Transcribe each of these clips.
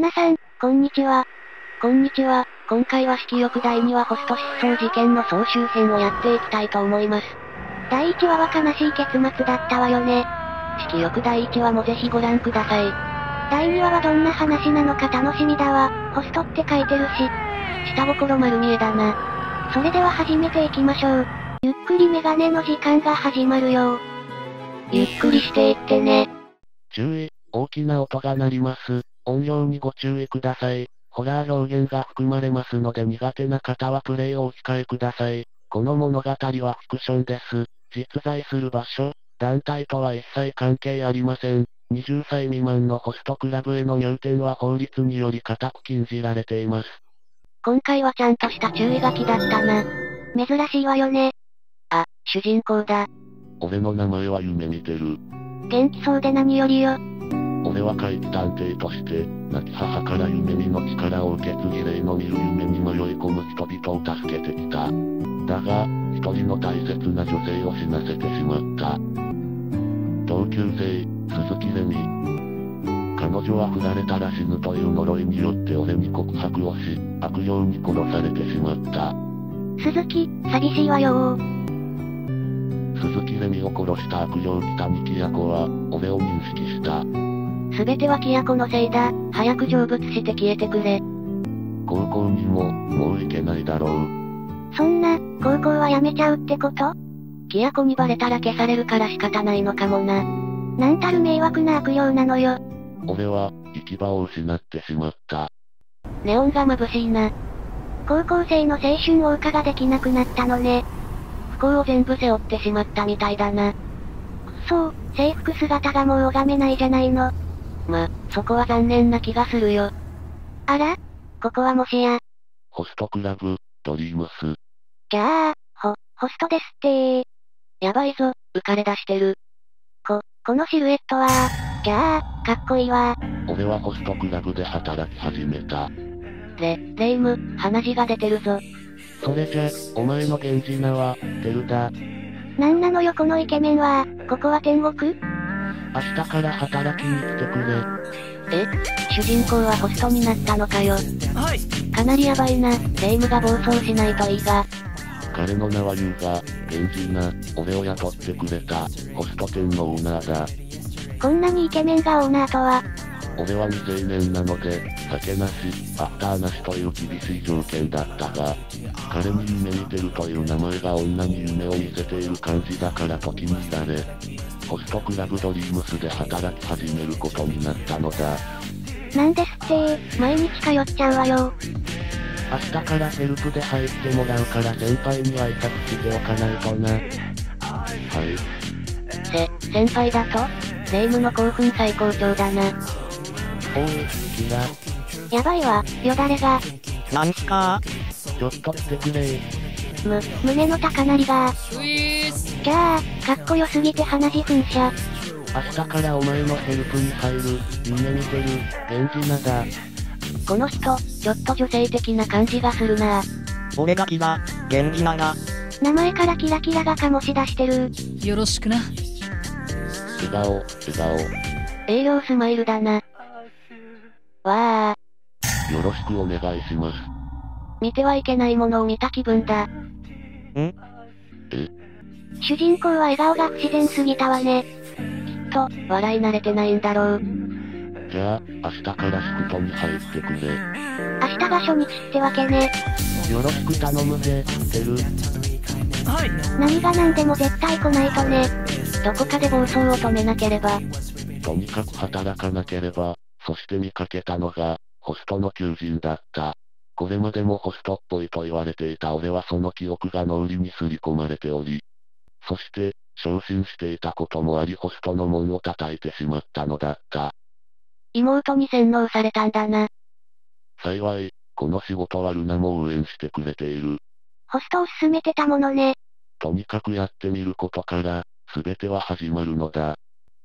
皆さん、こんにちは。 こんにちは。今回は色欲第2話ホスト失踪事件の総集編をやっていきたいと思います。 第1話は悲しい結末だったわよね。 色欲第1話もぜひご覧ください。 第2話はどんな話なのか楽しみだわ。ホストって書いてるし。 下心丸見えだな。 それでは始めていきましょう。ゆっくりメガネの時間が始まるよ。 ゆっくりしていってね。 注意、大きな音が鳴ります。音量にご注意ください。ホラー表現が含まれますので苦手な方はプレイをお控えください。この物語はフィクションです。実在する場所、団体とは一切関係ありません。20歳未満のホストクラブへの入店は法律により固く禁じられています。 今回はちゃんとした注意書きだったな。 珍しいわよね。 あ、主人公だ。 俺の名前は夢見てる。 元気そうで何よりよ。 俺は怪奇探偵として、亡き母から夢見の力を受け継ぎ霊の見る夢に迷い込む人々を助けてきた。だが、一人の大切な女性を死なせてしまった。同級生、鈴木レミ。彼女は振られたら死ぬという呪いによって俺に告白をし、悪霊に殺されてしまった。 鈴木、寂しいわよ鈴木レミを殺した悪霊北にキヤコは、俺を認識した。 すべてはキヤコのせいだ。早く成仏して消えてくれ。 高校にも、もう行けないだろう。 そんな、高校はやめちゃうってこと？ キヤコにバレたら消されるから仕方ないのかもな。 なんたる迷惑な悪霊なのよ。 俺は、行き場を失ってしまった。 ネオンが眩しいな。 高校生の青春を謳歌ができなくなったのね。 不幸を全部背負ってしまったみたいだな。 くそー、制服姿がもう拝めないじゃないの。 そこは残念な気がするよ。 あら？ここはもしや。 ホストクラブ、ドリームス。 キャー、ホストですってー。 やばいぞ、浮かれ出してる。 このシルエットはキャー、かっこいいわ。 俺はホストクラブで働き始めた。 レイム、鼻血が出てるぞ。 それじゃ、お前の源氏名は、テルだ。 なんなのよこのイケメンは、ここは天国？ 明日から働きに来てくれ。 主人公はホストになったのかよ。 はい。 かなりヤバいな。レイムが暴走しないといいが。 彼の名はユウが、源氏な、俺を雇ってくれた、ホスト店のオーナーだ。 こんなにイケメンがオーナーとは。 俺は未成年なので、酒なし、アフターなしという厳しい条件だったが、彼に夢見てるという名前が女に夢を見せている感じだからと気に入られ、ホストクラブドリームスで働き始めることになったのだ。 なんですって毎日通っちゃうわよ。 明日からヘルプで入ってもらうから先輩に挨拶しておかないとな。はい。 先輩だと？レイムの興奮最高潮だな。 おい、キラ。 やばいわ、よだれが。 なんすかちょっと来てくれ。 胸の高鳴りが。 ういーす。 キャー、かっこよすぎて鼻血噴射。 明日からお前のヘルプに入る、夢見てる、源氏名だ。 この人、ちょっと女性的な感じがするな。 俺がキラ、源氏名だ。 名前からキラキラが醸し出してる。 よろしくな。 笑顔。 営業スマイルだな。わよろしくお願いします。 見てはいけないものを見た気分だ。 主人公は笑顔が不自然すぎたわね。 きっと、笑い慣れてないんだろう。 じゃあ、明日からシフトに入ってくれ。 明日が初日ってわけね。 よろしく頼むぜ、テル。 はい。 何が何でも絶対来ないとね。 どこかで暴走を止めなければ。 とにかく働かなければ、そして見かけたのが、ホストの求人だった。これまでもホストっぽいと言われていた俺はその記憶が脳裏に刷り込まれており、そして、昇進していたこともありホストの門を叩いてしまったのだった。 妹に洗脳されたんだな。 幸い、この仕事はルナも応援してくれている。 ホストを勧めてたものね。 とにかくやってみることから、すべては始まるのだ。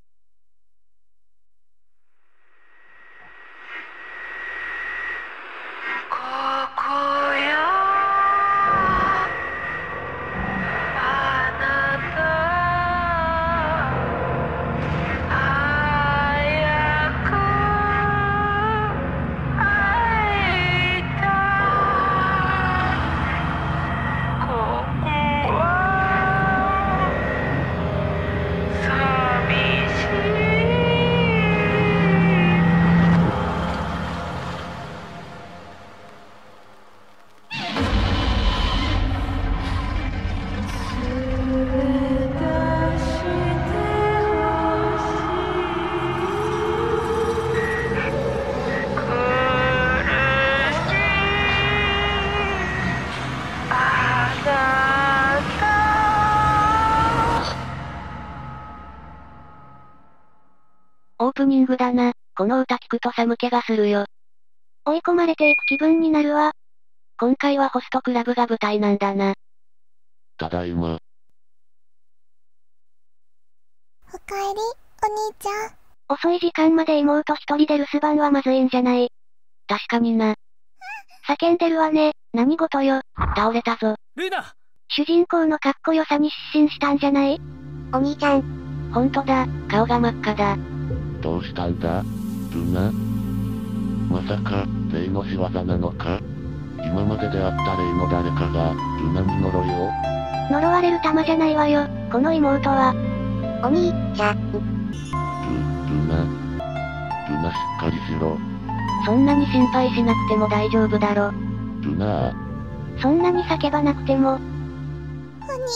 ここよあなた早くグだな。この歌聞くと寒気がするよ。 追い込まれていく気分になるわ。 今回はホストクラブが舞台なんだな。 ただいま。 おかえり、お兄ちゃん。 遅い時間まで妹一人で留守番はまずいんじゃない。 確かにな。 叫んでるわね。何事よ。 倒れたぞ。 ルナ主人公のかっこよさに失神したんじゃない？ お兄ちゃん。 ほんとだ、顔が真っ赤だ。 どうしたんだルナ？まさか、霊の仕業なのか？今まで出会った霊の誰かが、ルナに呪いを？ 呪われる玉じゃないわよ、この妹は。 お兄ちゃん。 ルナしっかりしろ。 そんなに心配しなくても大丈夫だろ。 ルナそんなに叫ばなくても。 お兄ちゃん。かっこよ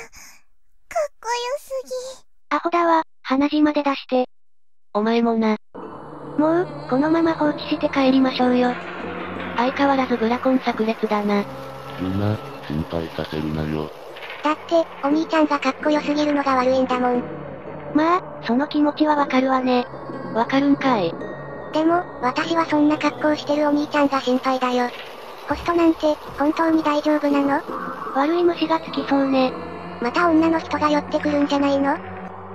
すぎ。 アホだわ、鼻血まで出して。 お前もな。 もう、このまま放置して帰りましょうよ。 相変わらずブラコン炸裂だな。 ルナ、心配させるなよ。 だって、お兄ちゃんがかっこよすぎるのが悪いんだもん。 まあ、その気持ちはわかるわね。 わかるんかい。 でも、私はそんな格好してるお兄ちゃんが心配だよ。ホストなんて、本当に大丈夫なの？ 悪い虫がつきそうね。 また女の人が寄ってくるんじゃないの？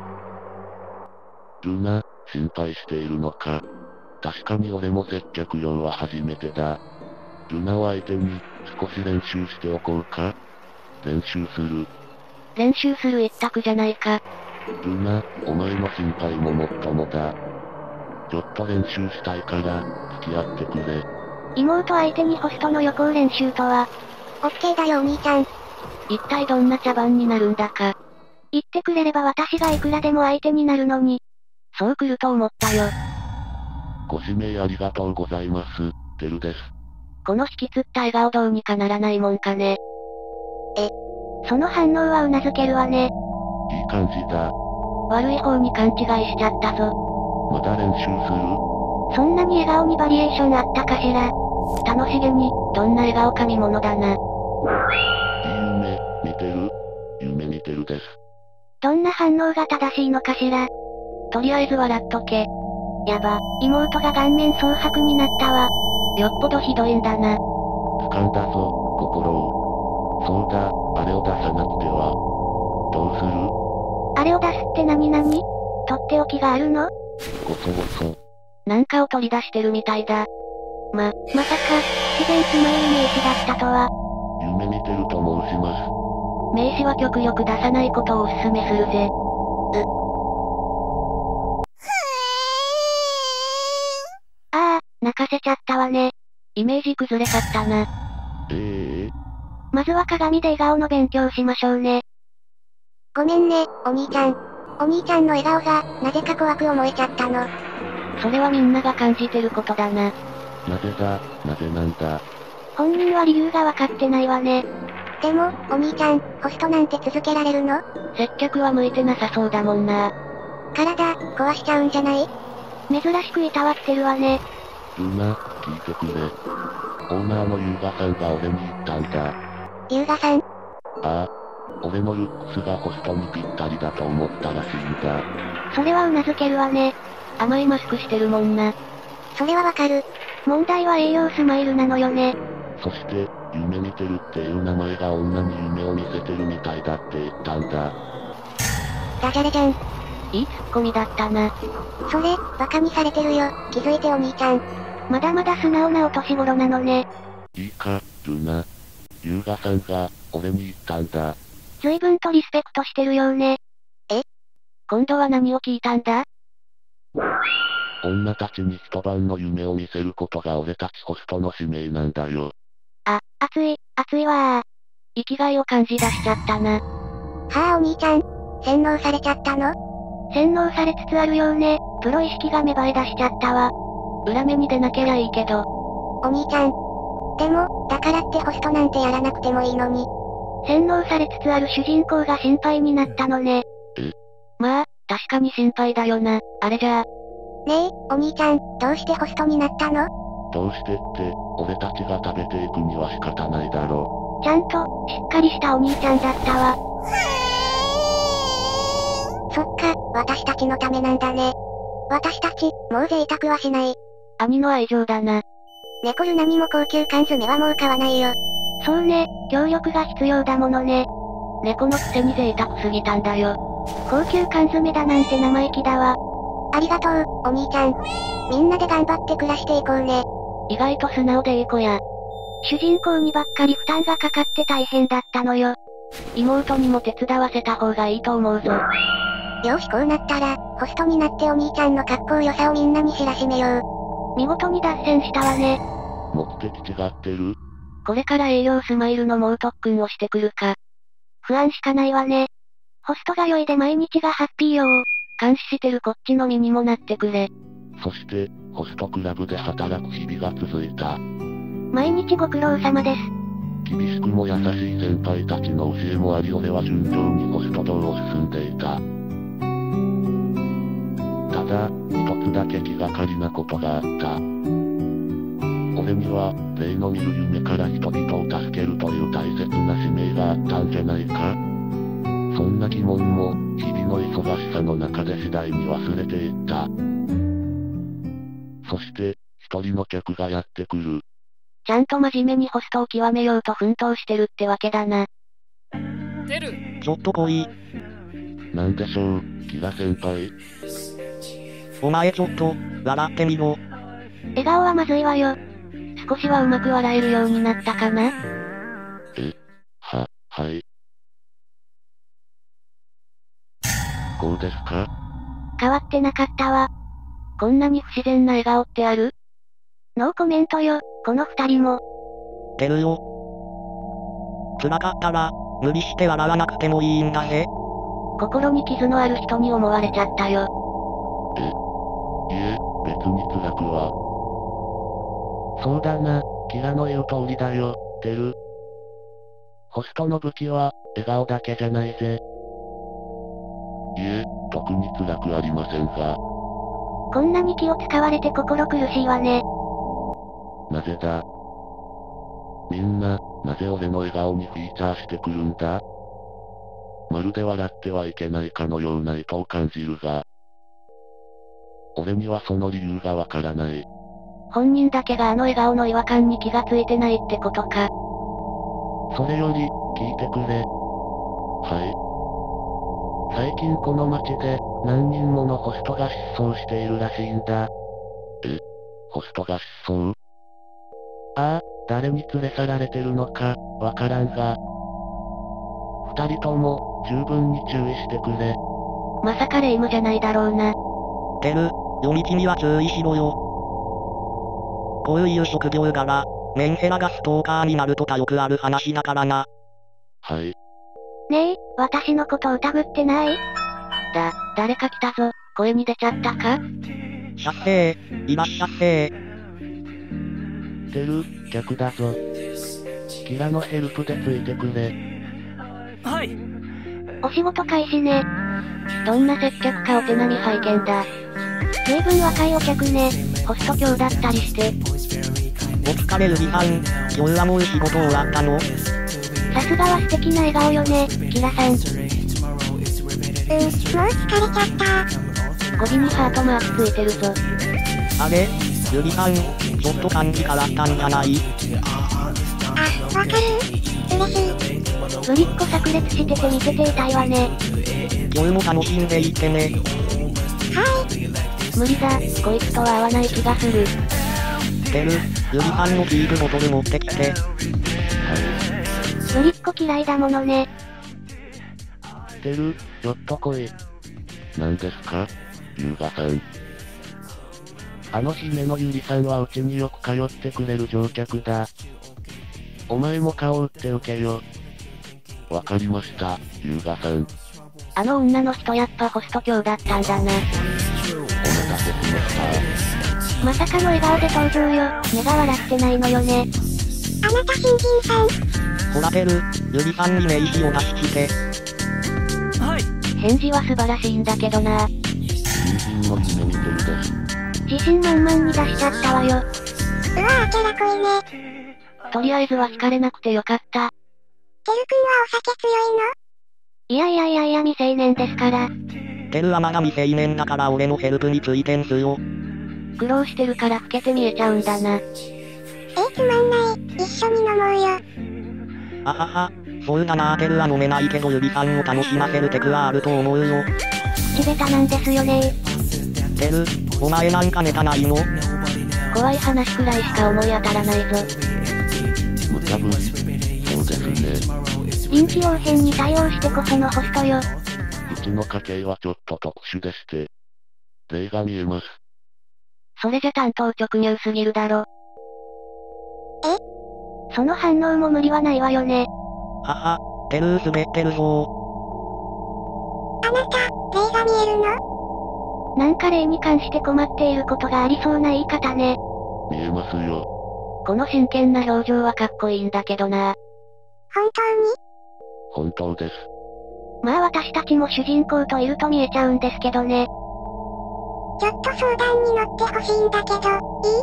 ルナ、心配しているのか。確かに俺も接客業は初めてだ。ルナを相手に、少し練習しておこうか。練習する。 練習する一択じゃないか。 ルナ、お前の心配ももっともだ。ちょっと練習したいから、付き合ってくれ。 妹相手にホストの予行練習とは。 オッケーだよお兄ちゃん。 一体どんな茶番になるんだか。 言ってくれれば私がいくらでも相手になるのに。 そう来ると思ったよ。 ご指名ありがとうございます、テルです。 この引きつった笑顔どうにかならないもんかね。 その反応は頷けるわね。 いい感じだ。 悪い方に勘違いしちゃったぞ。 まだ練習する？ そんなに笑顔にバリエーションあったかしら。 楽しげに、どんな笑顔か見ものだな。 いい夢、見てる？夢見てるです。 どんな反応が正しいのかしら。 とりあえず笑っとけ。 やば、妹が顔面蒼白になったわ。 よっぽどひどいんだな。 掴んだぞ、心を。そうだ、あれを出さなくては。どうする？ あれを出すって何々？とっておきがあるの？ ごそごそ。 なんかを取り出してるみたいだ。 まさか、自然スマイル名詞だったとは。 夢見てると申します。 名詞は極力出さないことをお勧めするぜ。 泣かせちゃったわね。 イメージ崩れちゃったな。 まずは鏡で笑顔の勉強しましょうね。 ごめんね、お兄ちゃん。お兄ちゃんの笑顔が、なぜか怖く思えちゃったの。 それはみんなが感じてることだな。 なぜだ、なぜなんだ。 本人は理由がわかってないわね。 でも、お兄ちゃん、ホストなんて続けられるの？ 接客は向いてなさそうだもんな。 体、壊しちゃうんじゃない？ 珍しくいたわってるわね。 ルナ、聞いてくれ。オーナーの優雅さんが俺に言ったんだ。 優雅さん？ ああ。俺のルックスがホストにぴったりだと思ったらしいんだ。 それは頷けるわね。 甘いマスクしてるもんな。 それはわかる。 問題は栄養スマイルなのよね。 そして、夢見てるっていう名前が女に夢を見せてるみたいだって言ったんだ。 ダジャレじゃん。 いいツッコミだったな。 それ、バカにされてるよ。気づいてお兄ちゃん。 まだまだ素直なお年頃なのね。 いいか、ルナ。優雅さんが、俺に言ったんだ。 随分とリスペクトしてるようね。 今度は何を聞いたんだ？ 女たちに一晩の夢を見せることが俺たちホストの使命なんだよ。 熱いわー。 生きがいを感じ出しちゃったな。 はあお兄ちゃん。洗脳されちゃったの？ 洗脳されつつあるようね。プロ意識が芽生え出しちゃったわ。 裏目に出なけりゃいいけど。 お兄ちゃん。でも、だからってホストなんてやらなくてもいいのに。 洗脳されつつある主人公が心配になったのね。 まあ、確かに心配だよな。あれじゃあ。 ねえ、お兄ちゃん、どうしてホストになったの？ どうしてって、俺たちが食べていくには仕方ないだろ。 ちゃんと、しっかりしたお兄ちゃんだったわ。 そっか、私たちのためなんだね。 私たち、もう贅沢はしない。 兄の愛情だな。 猫ルナにも高級缶詰はもう買わないよ。 そうね、協力が必要だものね。 猫のくせに贅沢すぎたんだよ。 高級缶詰だなんて生意気だわ。 ありがとう、お兄ちゃん。みんなで頑張って暮らしていこうね。 意外と素直でいい子や。 主人公にばっかり負担がかかって大変だったのよ。 妹にも手伝わせた方がいいと思うぞ。 よしこうなったら、ホストになってお兄ちゃんの格好良さをみんなに知らしめよう。 見事に脱線したわね。 目的違ってる？ これから営業スマイルの猛特訓をしてくるか。 不安しかないわね。ホストが良いで毎日がハッピーよー。 監視してるこっちの身にもなってくれ。 そして、ホストクラブで働く日々が続いた。 毎日ご苦労様です。 厳しくも優しい先輩たちの教えもあり俺は順調にホスト道を進んでいた。ただ、一つだけ気がかりなことがあった。俺には、例の見る夢から人々を助けるという大切な使命があったんじゃないか？そんな疑問も、日々の忙しさの中で次第に忘れていった。そして、一人の客がやってくる。 ちゃんと真面目にホストを極めようと奮闘してるってわけだな。 出る。 ちょっと来い。 なんでしょう、キラ先輩。 お前ちょっと、笑ってみろ。 笑顔はまずいわよ。 少しはうまく笑えるようになったかな？ はい。こうですか？ 変わってなかったわ。 こんなに不自然な笑顔ってある？ ノーコメントよ、この二人も。 出るよ。辛かったら、無理して笑わなくてもいいんだぜ。 心に傷のある人に思われちゃったよ。 いえ、別に辛くは。そうだな、キラの言う通りだよ、テル。ホストの武器は、笑顔だけじゃないぜ。いえ、特に辛くありませんが。 こんなに気を使われて心苦しいわね。 なぜだ？みんな、なぜ俺の笑顔にフィーチャーしてくるんだ？まるで笑ってはいけないかのような意図を感じるが。俺にはその理由がわからない。 本人だけがあの笑顔の違和感に気がついてないってことか。 それより、聞いてくれ。はい。最近この街で、何人ものホストが失踪しているらしいんだ。ホストが失踪？ああ、誰に連れ去られてるのか、わからんが。二人とも、十分に注意してくれ。 まさか霊夢じゃないだろうな。 テル、夜道には注意しろよ。こういう職業柄、メンヘラがストーカーになるとかよくある話だからな。 はい。 ねえ、私のこと疑ってない？ 誰か来たぞ、声に出ちゃったか？ シャッセー、いらっしゃっせー。 テル、客だぞ。キラのヘルプでついてくれ。 はい。 お仕事開始ね。 どんな接客かお手並み拝見だ。 随分若いお客ね。 ホスト教だったりして。 お疲れルビさん、今日はもう仕事終わったの？ さすがは素敵な笑顔よね、キラさん。 もう疲れちゃった。 語尾にハートマークついてるぞ。 あれ、ルビさん、ちょっと感じ変わったんじゃない？ あ、わかる？嬉しい。 ぶりっ子炸裂してて見てて痛いわね。 今日も楽しんでいってね。 はい。 無理だ、こいつとは合わない気がする。 テル、ルビさんのビールボトル持ってきて。 ぶりっ子嫌いだものね。 テル、ちょっと来い。何ですか？優雅さん。あの姫のゆりさんはうちによく通ってくれる乗客だ。お前も顔打っておけよ。わかりました、優雅さん。 あの女の人やっぱホスト教だったんだな。 お待たせしました。 まさかの笑顔で登場よ。目が笑ってないのよね。 あなた新人さん。 ほらテル、ルビさんに名刺を出して。 はい。 返事は素晴らしいんだけどな。 新人の夢見てるです。 自信満々に出しちゃったわよ。 うわぁ、キャラ濃いね。 とりあえずは惹かれなくてよかった。 テル君はお酒強いの？ いや未成年ですから。 テルはまだ未成年だから俺のヘルプについてんすよ。 苦労してるから老けて見えちゃうんだな。 つまんない。一緒に飲もうよ。 あはは、そうだなテルは飲めないけどユリさんを楽しませるテクはあると思うよ。 口下手なんですよね。 テル、お前なんかネタないの？ 怖い話くらいしか思い当たらないぞ。 無茶ぶり。そうですね。 臨機応変に対応してこそのホストよ。 うちの家系はちょっと特殊でして。例が見えます。 それじゃ担当直入すぎるだろ。 その反応も無理はないわよね。 はは、テル滑ってるぞあなた、霊が見えるの？なんか霊に関して困っていることがありそうな言い方ね。 見えますよ。 この真剣な表情はかっこいいんだけどな。 本当に？ 本当です。 まあ私たちも主人公といると見えちゃうんですけどね。ちょっと相談に乗ってほしいんだけど、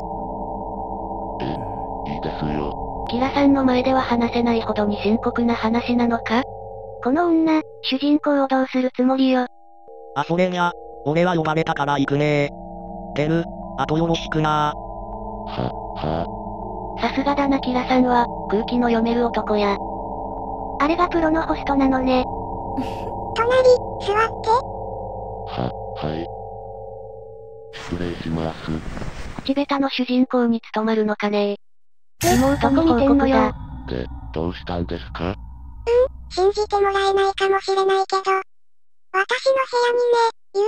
いいですよ。 キラさんの前では話せないほどに深刻な話なのか？ この女、主人公をどうするつもりよ。 あ、それにゃ、俺は呼ばれたから行くねテル、あとよろしくなさすがだなキラさんは、空気の読める男や。 あれがプロのホストなのね。隣、座って。 はい。失礼します。 口下手の主人公に務まるのかねえ。 妹に報告だ。 で、どうしたんですか？ 信じてもらえないかもしれないけど、私の部屋にね、幽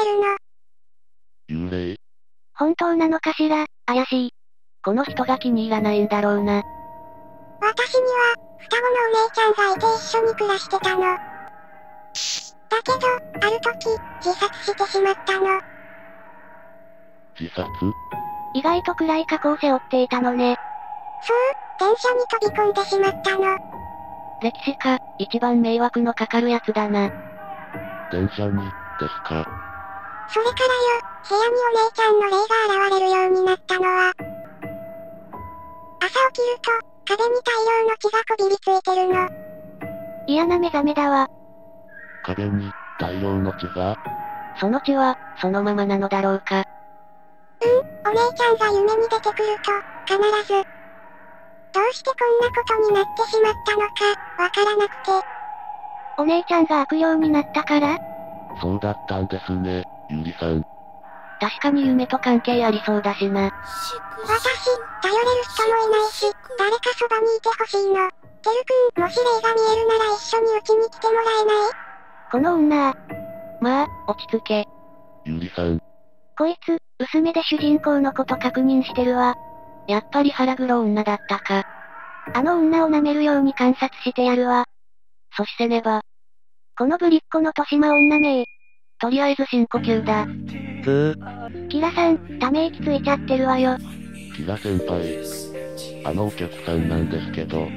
霊が出るの。 幽霊？ 本当なのかしら、怪しい。 この人が気に入らないんだろうな。 私には、双子のお姉ちゃんがいて一緒に暮らしてたの。だけど、ある時、自殺してしまったの。 自殺？ 意外と暗い過去を背負っていたのね。そう、電車に飛び込んでしまったの。 歴史家、一番迷惑のかかるやつだな。 電車に、ですか？ それからよ、部屋にお姉ちゃんの霊が現れるようになったのは、朝起きると、壁に大量の血がこびりついてるの。嫌な目覚めだわ。 壁に、大量の血が？ その血は、そのままなのだろうか。 お姉ちゃんが夢に出てくると、必ず、どうしてこんなことになってしまったのか、わからなくて。お姉ちゃんが悪霊になったから？ そうだったんですね、ゆりさん。 確かに夢と関係ありそうだしな。 私、頼れる人もいないし、誰かそばにいてほしいの。てるくん、もし霊が見えるなら一緒にうちに来てもらえない？ この女。まあ、落ち着け。 ゆりさん。 こいつ、薄めで主人公のこと確認してるわ。 やっぱり腹黒女だったか。 あの女を舐めるように観察してやるわ。 そしてねば。 このぶりっ子の豊島女めとりあえず深呼吸だ。 キラさん、ため息ついちゃってるわよ。 キラ先輩。あのお客さんなんですけど。部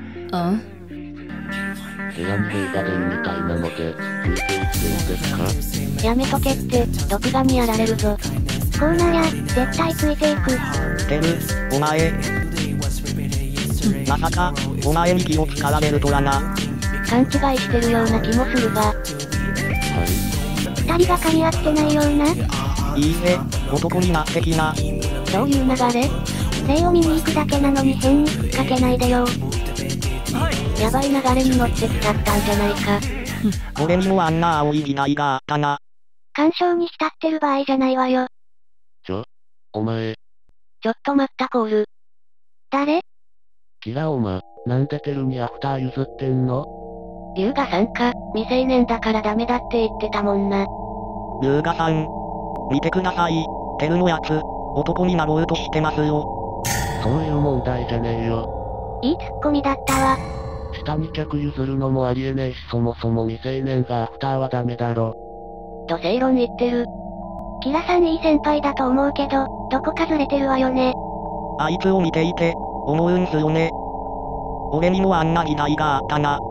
屋に霊が出るみたいなので、ついていっていいですか？ やめとけって、毒ガにやられるぞ。 こうなりゃ、絶対ついていく。 テル、お前。まさか、お前に気を使われるとはな。 勘違いしてるような気もするが。 二人が噛み合ってないような？ いいえ、男になってきな。 どういう流れ？ 霊を見に行くだけなのに変に吹っかけないでよ。 やばい流れに乗ってきちゃったんじゃないか。 俺にもあんな青い時代があったな。 干渉に浸ってる場合じゃないわよ。 お前。 ちょっと待ったコール。 誰？ キラおま、なんでテルにアフター譲ってんの？ 龍河さんか、未成年だからダメだって言ってたもんな。 龍河さん。見てください、テルのやつ、男になろうとしてますよ。 そういう問題じゃねえよ。 いいツッコミだったわ。 下に客譲るのもありえねえしそもそも未成年がアフターはダメだろ。 土星論言ってる。 キラさんいい先輩だと思うけど、どこかずれてるわよね。 あいつを見ていて、思うんすよね。俺にもあんな時代があったな、って。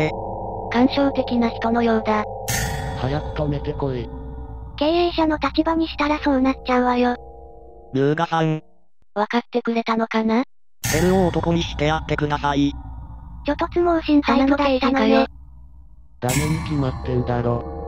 感傷的な人のようだ。 早く止めてこい。 経営者の立場にしたらそうなっちゃうわよ。 龍河さん。 わかってくれたのかな？ テルを男にしてやってください。 ちょっとつ盲信タイプだったのね。 ダメに決まってんだろ。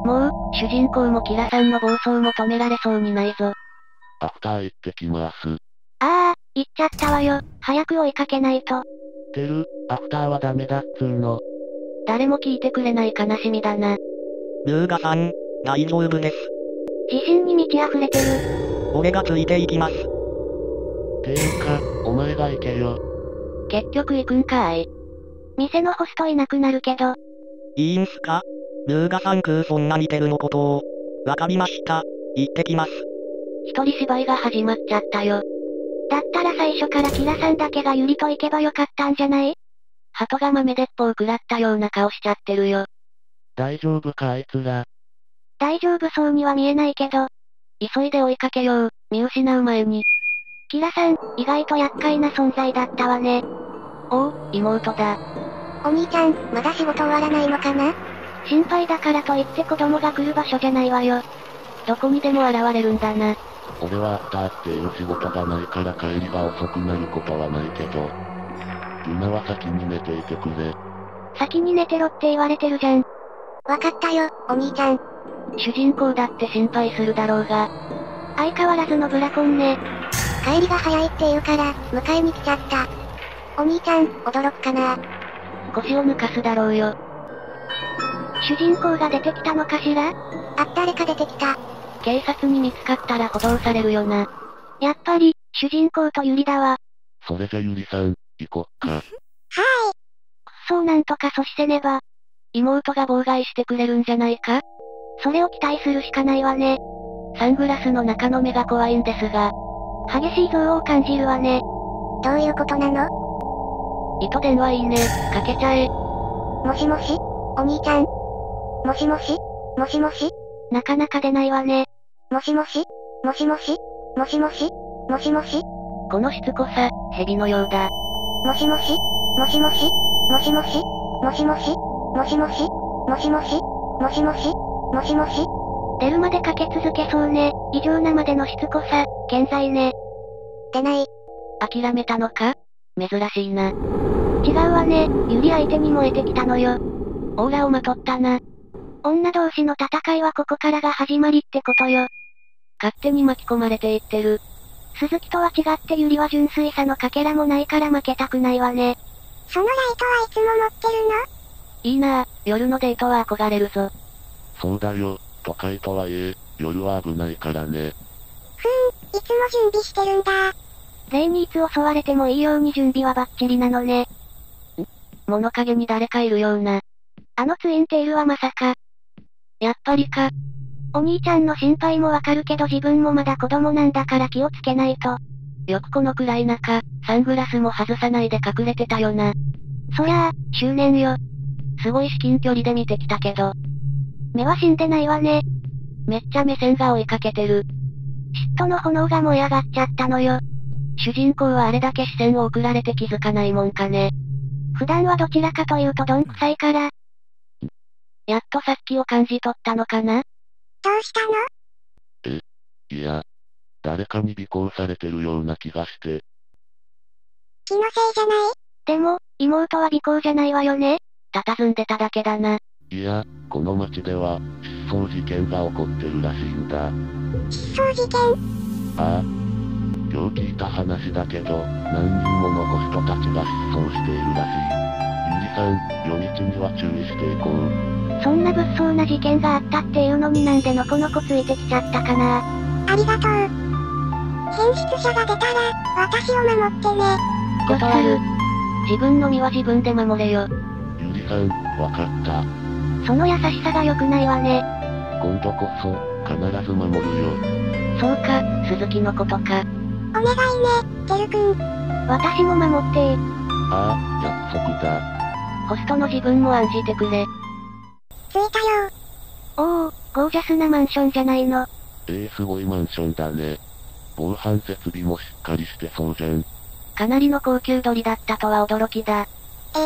もう、主人公もキラさんの暴走も止められそうにないぞ。 アフター行ってきます。 行っちゃったわよ。早く追いかけないと。 てる、アフターはダメだっつーの。 誰も聞いてくれない悲しみだな。 ルーガさん、大丈夫です。 自信に満ち溢れてる。 俺がついていきます。 ていうか、お前が行けよ。 結局行くんかーい。 店のホストいなくなるけど。 いいんすか？ルーガさんそんなにテルのことを。わかりました。行ってきます。 一人芝居が始まっちゃったよ。 だったら最初からキラさんだけがユリと行けばよかったんじゃない？ 鳩が豆鉄砲食らったような顔しちゃってるよ。 大丈夫かあいつら。 大丈夫そうには見えないけど。 急いで追いかけよう、見失う前に。 キラさん、意外と厄介な存在だったわね。 おう、妹だ。 お兄ちゃん、まだ仕事終わらないのかな？ 心配だからといって子供が来る場所じゃないわよ。 どこにでも現れるんだな。 俺はアフターっていう仕事がないから帰りが遅くなることはないけど。ルナは先に寝ていてくれ。 先に寝てろって言われてるじゃん。 わかったよ、お兄ちゃん。 主人公だって心配するだろうが。 相変わらずのブラコンね。 帰りが早いって言うから、迎えに来ちゃった。お兄ちゃん、驚くかな？ 腰を抜かすだろうよ。 主人公が出てきたのかしら？ 誰か出てきた。 警察に見つかったら補導されるよな。 やっぱり、主人公とユリだわ。 それじゃユリさん、行こっか。 はーい。 そうなんとか阻止せねば。 妹が妨害してくれるんじゃないか？ それを期待するしかないわね。 サングラスの中の目が怖いんですが。 激しい憎悪を感じるわね。 どういうことなの？ 糸電話いいね、かけちゃえ。 もしもし？お兄ちゃん？もしもし？もしもし？ なかなか出ないわね。 もしもし？もしもし？もしもし？もしもし？ このしつこさ、蛇のようだ。 もしもし？もしもし？もしもし？もしもし？もしもし？もしもし？もしもし？もしもし？ 出るまでかけ続けそうね。異常なまでのしつこさ、健在ね。 出ない。 諦めたのか？珍しいな。 違うわね、ユリ相手に燃えてきたのよ。 オーラをまとったな。 女同士の戦いはここからが始まりってことよ。 勝手に巻き込まれていってる。 鈴木とは違ってユリは純粋さのかけらもないから負けたくないわね。 そのライトはいつも持ってるの？ いいなぁ、夜のデートは憧れるぞ。 そうだよ、都会とはいえ、夜は危ないからね。 いつも準備してるんだ。 例にいつ襲われてもいいように準備はバッチリなのね。 物陰に誰かいるような。 あのツインテールはまさか。 やっぱりか。 お兄ちゃんの心配もわかるけど自分もまだ子供なんだから気をつけないと。 よくこの暗い中、サングラスも外さないで隠れてたよな。 そりゃあ、執念よ。 すごい至近距離で見てきたけど。 目は死んでないわね。 めっちゃ目線が追いかけてる。 嫉妬の炎が燃え上がっちゃったのよ。 主人公はあれだけ視線を送られて気づかないもんかね。 普段はどちらかというとどんくさいから。 やっと殺気を感じ取ったのかな？ どうしたの？ いや、誰かに尾行されてるような気がして。 気のせいじゃない？ でも、妹は尾行じゃないわよね？ 佇んでただけだな。 いや、この町では、失踪事件が起こってるらしいんだ。 失踪事件？ ああ。今日聞いた話だけど、何人ものホストたちが失踪しているらしい。ゆりさん、夜道には注意していこう。 そんな物騒な事件があったっていうのになんでのこの子ついてきちゃったかな。 ありがとう。変質者が出たら、私を守ってね。 断る。自分の身は自分で守れよ。 ゆりさん、わかった。 その優しさが良くないわね。 今度こそ、必ず守るよ。 そうか、鈴木のことか。 お願いね、てるくん。 私も守ってああ、約束だ。 ホストの自分も案じてくれ。 着いたよ。 おお、ゴージャスなマンションじゃないの。 すごいマンションだね。防犯設備もしっかりしてそうじゃん。 かなりの高級鳥だったとは驚きだ。 違う。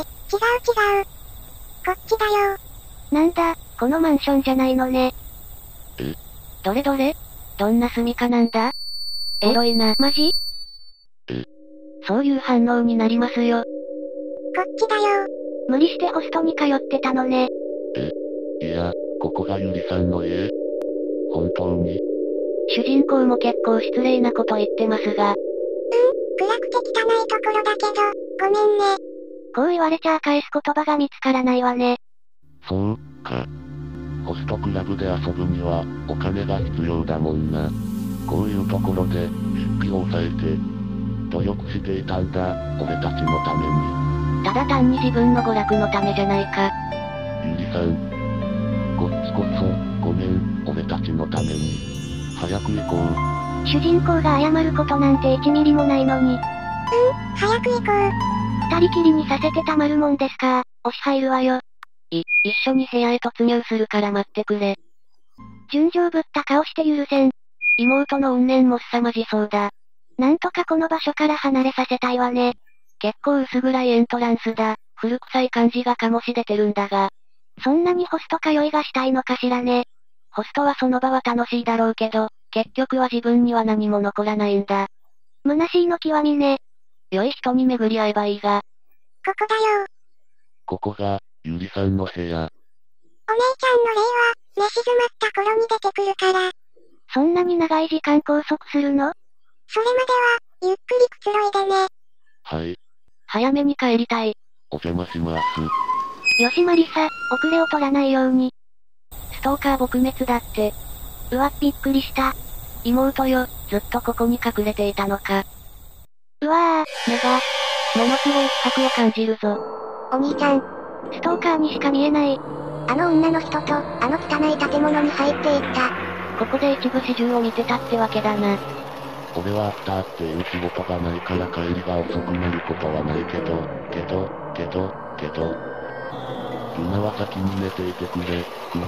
こっちだよ。 なんだ、このマンションじゃないのね。 どれどれ？どんな住みかなんだ？エロいな。 マジ？ そういう反応になりますよ。 こっちだよ。 無理してホストに通ってたのね。 いや、 ここがゆりさんの家？本当に？ 主人公も結構失礼なこと言ってますが。 暗くて汚いところだけど、ごめんね。 こう言われちゃ返す言葉が見つからないわね。 そうか。ホストクラブで遊ぶには、お金が必要だもんな。こういうところで、出費を抑えて、努力していたんだ、俺たちのために。 ただ単に自分の娯楽のためじゃないか。 ゆりさん。こっちこそ、ごめん、俺たちのために。早く行こう。 主人公が謝ることなんて1ミリもないのに。 早く行こう。 二人きりにさせてたまるもんですか。押し入るわよ。 一緒に部屋へ突入するから待ってくれ。 純情ぶった顔して許せん。 妹の怨念も凄まじそうだ。 なんとかこの場所から離れさせたいわね。 結構薄暗いエントランスだ。古臭い感じが醸し出てるんだが。 そんなにホスト通いがしたいのかしらね。 ホストはその場は楽しいだろうけど、結局は自分には何も残らないんだ。 虚しいの極みね。 良い人に巡り合えばいいが。 ここだよ。 ここが、ゆりさんの部屋。 お姉ちゃんの霊は、寝静まった頃に出てくるから。 そんなに長い時間拘束するの？ それまでは、ゆっくりくつろいでね。 はい。 早めに帰りたい。 お邪魔します。 よしマリサ、遅れを取らないように。 ストーカー撲滅だって。 うわ、びっくりした。 妹よ、ずっとここに隠れていたのか。 うわ目が、ものすごい気迫を感じるぞ。 お兄ちゃん。 ストーカーにしか見えない。 あの女の人と、あの汚い建物に入っていった。 ここで一部始終を見てたってわけだな。 俺はアフターっていう仕事がないから帰りが遅くなることはないけど、ルナは先に寝ていてくれ。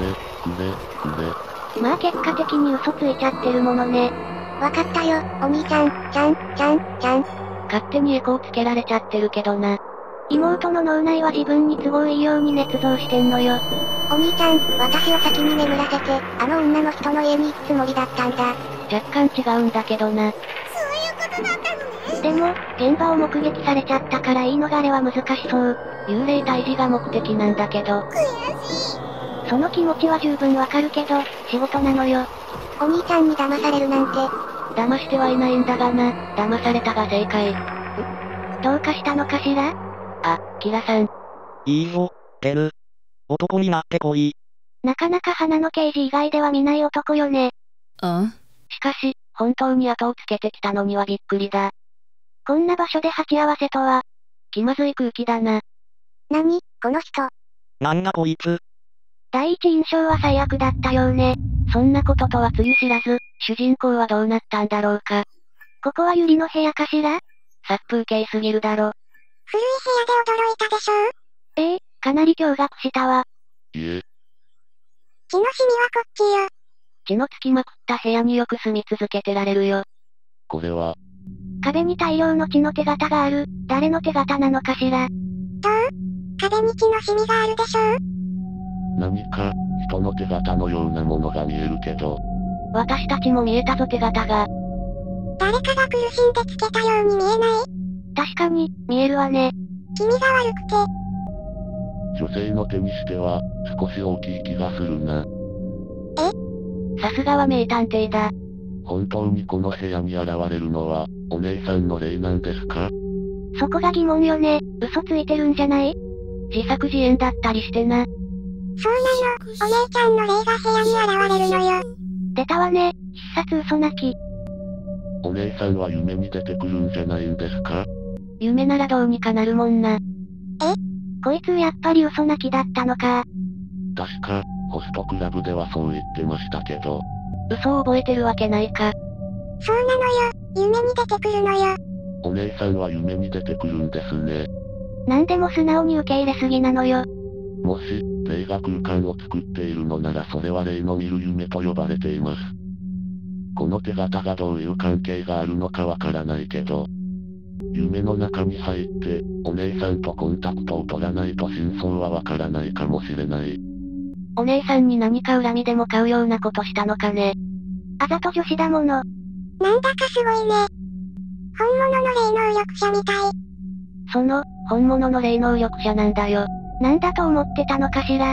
まあ結果的に嘘ついちゃってるものね。 わかったよ、お兄ちゃん、ちゃん。 勝手にエコーつけられちゃってるけどな。 妹の脳内は自分に都合いいように捏造してんのよ。 お兄ちゃん、私を先に眠らせて、あの女の人の家に行くつもりだったんだ。 若干違うんだけどな。 そういうことだったのね。 でも、現場を目撃されちゃったから言い逃れは難しそう。 幽霊退治が目的なんだけど。 悔しい。 その気持ちは十分わかるけど、仕事なのよ。 お兄ちゃんに騙されるなんて。 騙してはいないんだがな、騙されたが正解。 どうかしたのかしら？ あ、キラさん。 いいぞ、出る。男になってこい。 なかなか花の刑事以外では見ない男よね。 しかし、本当に後をつけてきたのにはびっくりだ。 こんな場所で鉢合わせとは。 気まずい空気だな。 何、この人。 なんだこいつ。 第一印象は最悪だったようね。 そんなこととはつゆ知らず、主人公はどうなったんだろうか。 ここはユリの部屋かしら？ 殺風景すぎるだろ。 古い部屋で驚いたでしょ？ かなり驚愕したわ。 いえ。 血のシミはこっちよ。 血のつきまくった部屋によく住み続けてられるよ。 これは。 壁に大量の血の手形がある。誰の手形なのかしら？ どう？壁に血のシミがあるでしょ？ 何か、人の手形のようなものが見えるけど。 私たちも見えたぞ手形が。 誰かが苦しんでつけたように見えない？ 確かに、見えるわね。 気味が悪くて。 女性の手にしては、少し大きい気がするな。 え？ さすがは名探偵だ。 本当にこの部屋に現れるのは、お姉さんの霊なんですか？ そこが疑問よね。嘘ついてるんじゃない？ 自作自演だったりしてな。 そうなの、お姉ちゃんの霊が部屋に現れるのよ。 出たわね、必殺嘘泣き。 お姉さんは夢に出てくるんじゃないんですか？ 夢ならどうにかなるもんな。 こいつやっぱり嘘泣きだったのか。 確か、ホストクラブではそう言ってましたけど。 嘘を覚えてるわけないか。 そうなのよ、夢に出てくるのよ。 お姉さんは夢に出てくるんですね。 なんでも素直に受け入れすぎなのよ。 もし、霊が空間を作っているのならそれは霊の見る夢と呼ばれています。この手形がどういう関係があるのかわからないけど、夢の中に入って、お姉さんとコンタクトを取らないと真相はわからないかもしれない。 お姉さんに何か恨みでも買うようなことしたのかね。 あざと女子だもの。 なんだかすごいね。本物の霊能力者みたい。 本物の霊能力者なんだよ。 なんだと思ってたのかしら。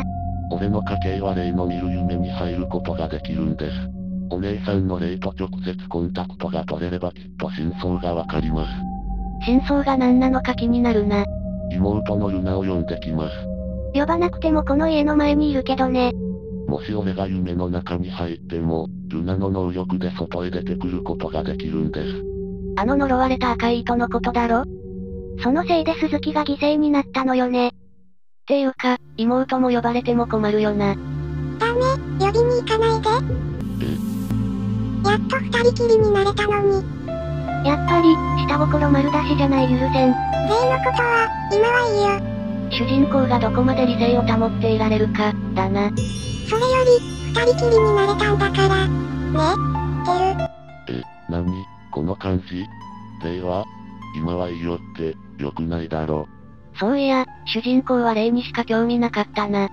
俺の家系は霊の見る夢に入ることができるんです。お姉さんの霊と直接コンタクトが取れればきっと真相がわかります。 真相が何なのか気になるな。 妹のルナを呼んできます。 呼ばなくてもこの家の前にいるけどね。 もし俺が夢の中に入っても、ルナの能力で外へ出てくることができるんです。 あの呪われた赤い糸のことだろ？ そのせいで鈴木が犠牲になったのよね。 っていうか、妹も呼ばれても困るよな。 ダメ、呼びに行かないで。やっと二人きりになれたのに。 やっぱり、下心丸出しじゃない許せん。 霊のことは、今はいいよ。 主人公がどこまで理性を保っていられるか、だな。 それより、二人きりになれたんだから。ね、てる。 何この感じ？霊は今はいいよって、良くないだろ。 そういや、主人公は霊にしか興味なかったな。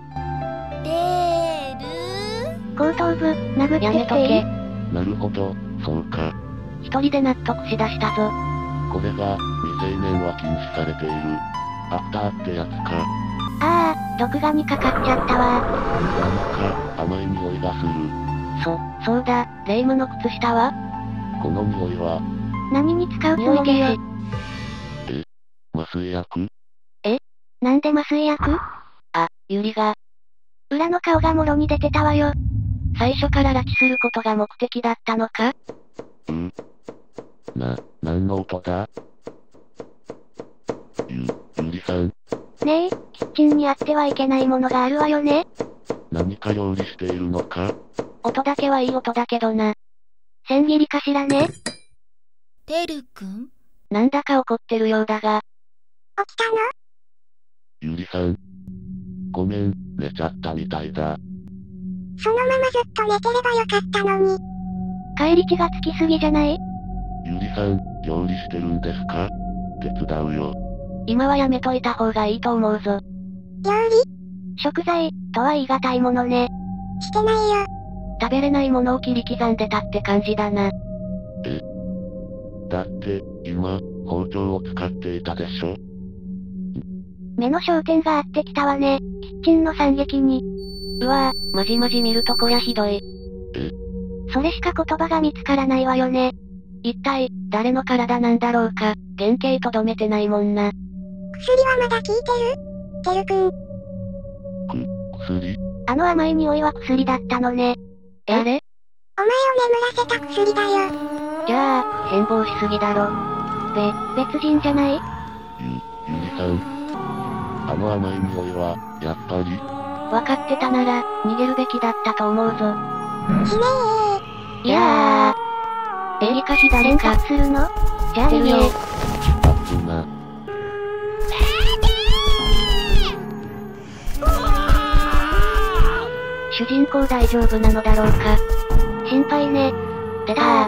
後頭部、殴ってきて。 やめとけ。 なるほど、そうか。 一人で納得しだしたぞ。 これが、未成年は禁止されている。アフターってやつか。 ああ、毒ガにかかっちゃったわ。 なんか、甘い匂いがする。 そうだ、霊夢の靴下は？ この匂いは、 何に使うつもりよ。 麻酔薬？ なんで麻酔薬？ あ、ユリが。 裏の顔がもろに出てたわよ。 最初から拉致することが目的だったのか？ 何の音だ？ゆりさん。 ねえ、キッチンにあってはいけないものがあるわよね。 何か料理しているのか？ 音だけはいい音だけどな。 千切りかしらね？ てるくん？ なんだか怒ってるようだが。 起きたの？ ゆりさん。ごめん、寝ちゃったみたいだ。 そのままずっと寝てればよかったのに。 帰り血がつきすぎじゃない？ ゆりさん、料理してるんですか？手伝うよ。 今はやめといた方がいいと思うぞ。 料理？ 食材、とは言い難いものね。 してないよ。 食べれないものを切り刻んでたって感じだな。 だって、今、包丁を使っていたでしょ？ 目の焦点が合ってきたわね。キッチンの惨劇に。 うわぁ、まじまじ見るとこりゃひどい。 それしか言葉が見つからないわよね。 一体、誰の体なんだろうか、原型とどめてないもんな。 薬はまだ効いてる？てるくん。 薬？ あの甘い匂いは薬だったのね。 あれ？ お前を眠らせた薬だよ。 じゃあ、変貌しすぎだろ。 別人じゃない？ ゆりさん。あの甘い匂いは、やっぱり。 わかってたなら、逃げるべきだったと思うぞ。 ひねいやー。右か左か。 するの？じゃあるよ。 な。 主人公大丈夫なのだろうか。 心配ね。 出たー。 は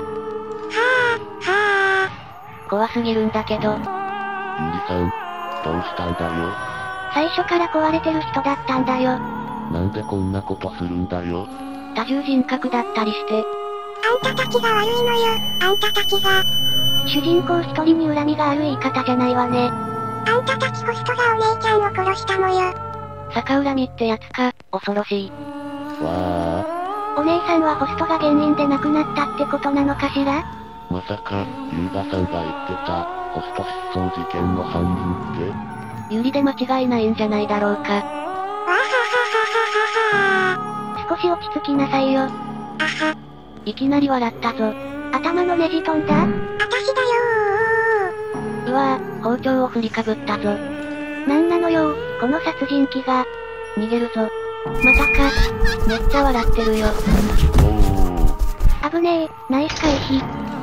ぁ。 怖すぎるんだけど。 ゆりさん、どうしたんだよ。 最初から壊れてる人だったんだよ。 なんでこんなことするんだよ。 多重人格だったりして。 あんたたちが悪いのよ。あんたたちが。 主人公一人に恨みがある言い方じゃないわね。 あんたたちホストがお姉ちゃんを殺したのよ。 逆恨みってやつか、恐ろしい。 わお姉さんはホストが原因で亡くなったってことなのかしら？ まさか、ゆうがさんが言ってた、ホスト失踪事件の犯人って？ ユリで間違いないんじゃないだろうか。 わははははは。 少し落ち着きなさいよ。 あは。 いきなり笑ったぞ。 頭のネジ飛んだ？ あたしだようわぁ、包丁を振りかぶったぞ。 なんなのよ、この殺人鬼が。 逃げるぞ。またか。めっちゃ笑ってるよ。 危ねえ、ナイス回避。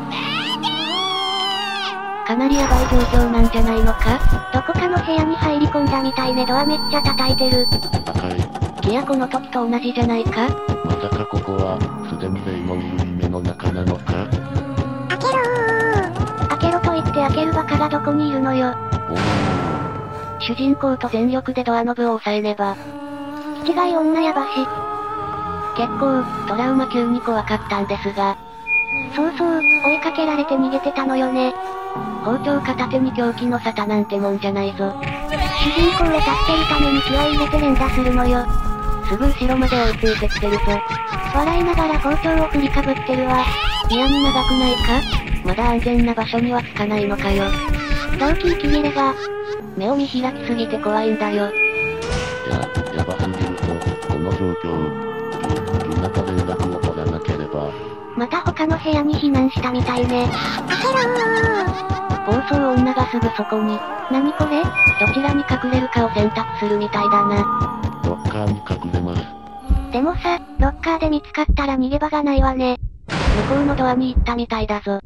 かなりヤバい状況なんじゃないのか？ どこかの部屋に入り込んだみたいね。ドアめっちゃ叩いてる。 赤い。 キヤコの時と同じじゃないか？ まさかここは、すでに霊の見る夢の中なのか？ 開けろー。 開けろと言って開けるバカがどこにいるのよ。 主人公と全力でドアノブを押さえねば。 気違い女やばし。 結構、トラウマ級に怖かったんですが。 そうそう、追いかけられて逃げてたのよね。 包丁片手に狂気の沙汰なんてもんじゃないぞ。 主人公を助けるために気合い入れて連打するのよ。 すぐ後ろまで追いついてきてるぞ。 笑いながら包丁を振りかぶってるわ。 嫌に長くないか？まだ安全な場所にはつかないのかよ。 大きい息切れが。 目を見開きすぎて怖いんだよ。 やばすぎるぞ、この状況。ルナと連絡を取らなければ。 また他の部屋に避難したみたいね。 開けろー。 暴走女がすぐそこに。 何これ？ どちらに隠れるかを選択するみたいだな。 ロッカーに隠れます。 でもさ、ロッカーで見つかったら逃げ場がないわね。 向こうのドアに行ったみたいだぞ。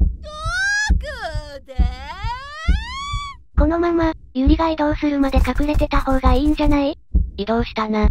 このまま、ユリが移動するまで隠れてた方がいいんじゃない？ 移動したな。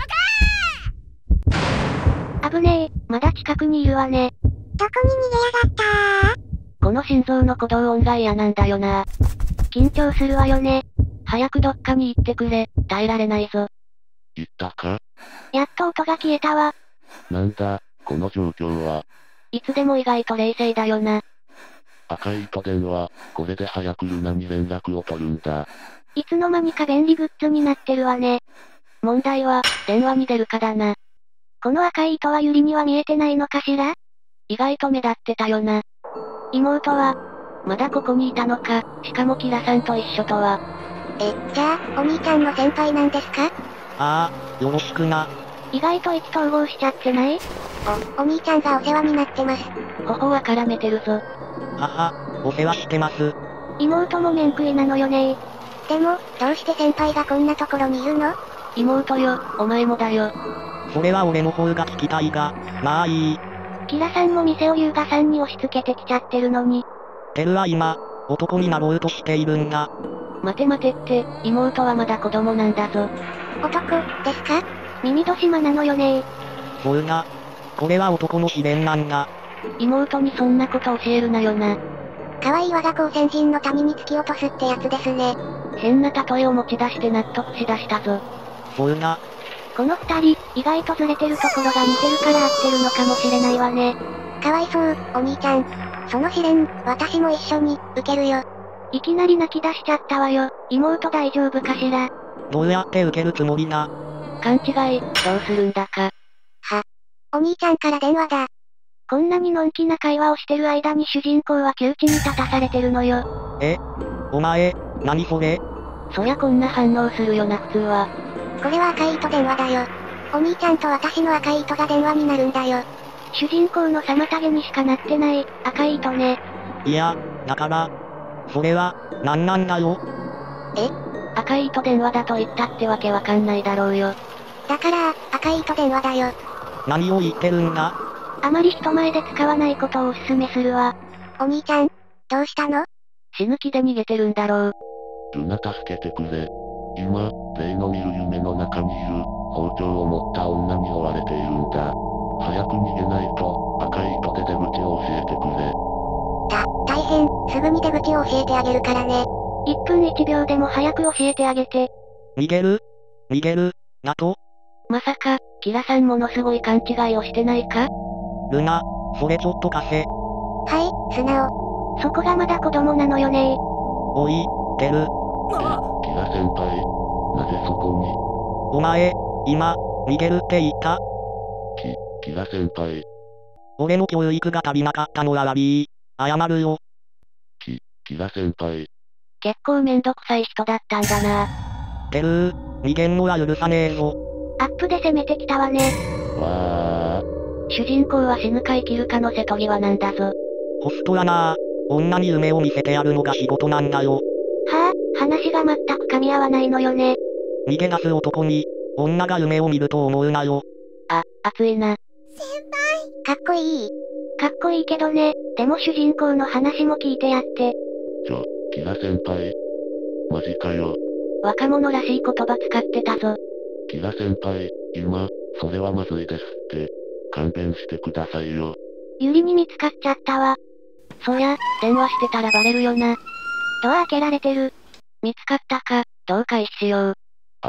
危ねえ、まだ近くにいるわね。 どこに逃げやがったー？ この心臓の鼓動音が嫌なんだよな。 緊張するわよね。 早くどっかに行ってくれ、耐えられないぞ。 行ったか？ やっと音が消えたわ。 なんだ、この状況は。 いつでも意外と冷静だよな。 赤い糸電話、これで早くルナに連絡を取るんだ。 いつの間にか便利グッズになってるわね。 問題は、電話に出るかだな。 この赤い糸はユリには見えてないのかしら？ 意外と目立ってたよな。 妹は、 まだここにいたのか、しかもキラさんと一緒とは。 じゃあ、お兄ちゃんの先輩なんですか？ ああ、よろしくな。 意外と意気投合しちゃってない？ お兄ちゃんがお世話になってます。 頬は絡めてるぞ。 母、お世話してます。 妹も面食いなのよね。 でも、どうして先輩がこんなところにいるの？ 妹よ、お前もだよ。 それは俺の方が聞きたいが、まあいい。 キラさんも店を優雅さんに押し付けてきちゃってるのに。 テルは今、男になろうとしているんだ。 待て待てって、妹はまだ子供なんだぞ。 男、ですか？ 耳戸島なのよね。 そうだ。これは男の秘伝なんだ。 妹にそんなこと教えるなよな。 可愛い我が子を先人の民に突き落とすってやつですね。 変な例えを持ち出して納得しだしたぞ。 そうだ。 この二人、意外とずれてるところが似てるから合ってるのかもしれないわね。 かわいそう、お兄ちゃん。その試練、私も一緒に、受けるよ。 いきなり泣き出しちゃったわよ。妹大丈夫かしら？ どうやって受けるつもりだ？ 勘違い、どうするんだか。 お兄ちゃんから電話だ。 こんなにのんきな会話をしてる間に主人公は窮地に立たされてるのよ。 お前、何それ？ そりゃこんな反応するよな普通は。 これは赤い糸電話だよ。お兄ちゃんと私の赤い糸が電話になるんだよ。 主人公の妨げにしかなってない、赤い糸ね。 いや、だから、それは、何なんだよ。 赤い糸電話だと言ったってわけわかんないだろうよ。 だから、赤い糸電話だよ。 何を言ってるんだ？ あまり人前で使わないことをお勧めするわ。 お兄ちゃん、どうしたの？ 死ぬ気で逃げてるんだろう。 ルナ助けてくれ。今、例の見る夢の中にいる、包丁を持った女に追われているんだ。早く逃げないと、赤い糸で出口を教えてくれ。 大変、すぐに出口を教えてあげるからね。 1分1秒でも早く教えてあげて。 逃げる、なと？ まさか、キラさんものすごい勘違いをしてないか？ ルナ、それちょっと貸せ。 はい、素直。 そこがまだ子供なのよね。 おい、テル。 キラ先輩、なぜそこに？ お前、今、逃げるって言った？ キラ先輩。 俺の教育が足りなかったのは悪い。謝るよ。 キラ先輩。 結構めんどくさい人だったんだな。 テル逃げんのは許さねえぞ。 アップで攻めてきたわね。 わー。 主人公は死ぬか生きるかの瀬戸際なんだぞ。 ホストやなぁ。女に夢を見せてやるのが仕事なんだよ。 はぁ、話が全く噛み合わないのよね。 逃げ出す男に、女が夢を見ると思うなよ。 熱いな。 先輩、かっこいい。 かっこいいけどね、でも主人公の話も聞いてやって。 キラ先輩。マジかよ。 若者らしい言葉使ってたぞ。 キラ先輩、今、それはまずいですって。勘弁してくださいよ。 ユリに見つかっちゃったわ。 そりゃ、電話してたらバレるよな。 ドア開けられてる。 見つかったか、どう回避しよう。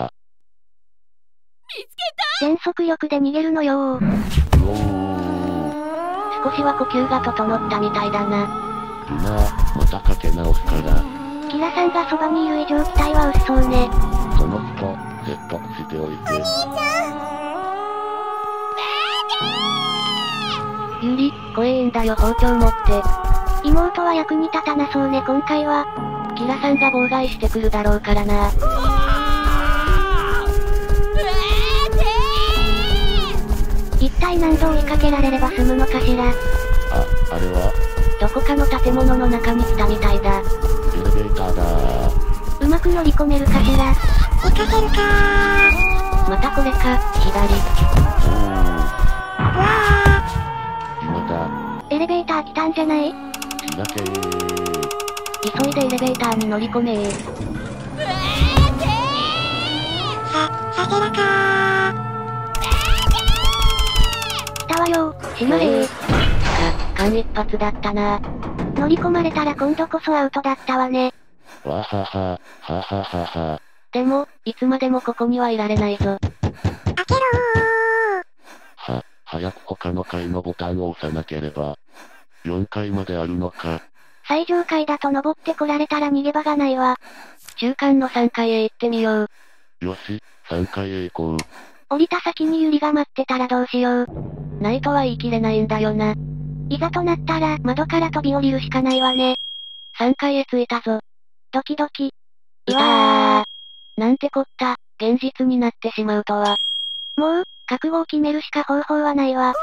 見つけた！全速力で逃げるのよー。 少しは呼吸が整ったみたいだな。 ルナ、またかけ直すから。 キラさんがそばにいる以上期待は薄そうね。 その人、説得しておいて。 お兄ちゃん！ ゆり、怖えんだよ包丁持って。 妹は役に立たなそうね今回は。 キラさんが妨害してくるだろうからな。 一体何度追いかけられれば済むのかしら。 あれはどこかの建物の中に来たみたいだ。 エレベーターだー。 うまく乗り込めるかしら。 行かせるかー。 またこれか、左。 うわ今だ。 エレベーター来たんじゃない？ 開けー。 急いでエレベーターに乗り込めー。 させらか来たわよ閉まれー。間一髪だったな。 乗り込まれたら今度こそアウトだったわね。 わはは、はははは。 でも、いつまでもここにはいられないぞ。 開けろー。 早く他の階のボタンを押さなければ。4階まであるのか。 最上階だと登ってこられたら逃げ場がないわ。 中間の3階へ行ってみよう。 よし、3階へ行こう。 降りた先にユリが待ってたらどうしよう。 ないとは言い切れないんだよな。 いざとなったら窓から飛び降りるしかないわね。 3階へ着いたぞ。 ドキドキ。 うわー。なんてこった、現実になってしまうとは。 もう、覚悟を決めるしか方法はないわ。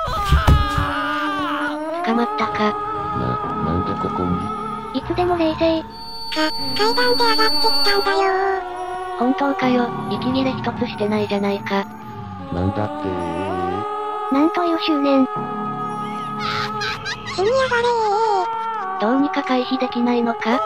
捕まったか。 なんでここに？ いつでも冷静。 階段で上がってきたんだよー。 本当かよ、息切れ一つしてないじゃないか。 なんだってなんという執念。 積み上がれー。 どうにか回避できないのか？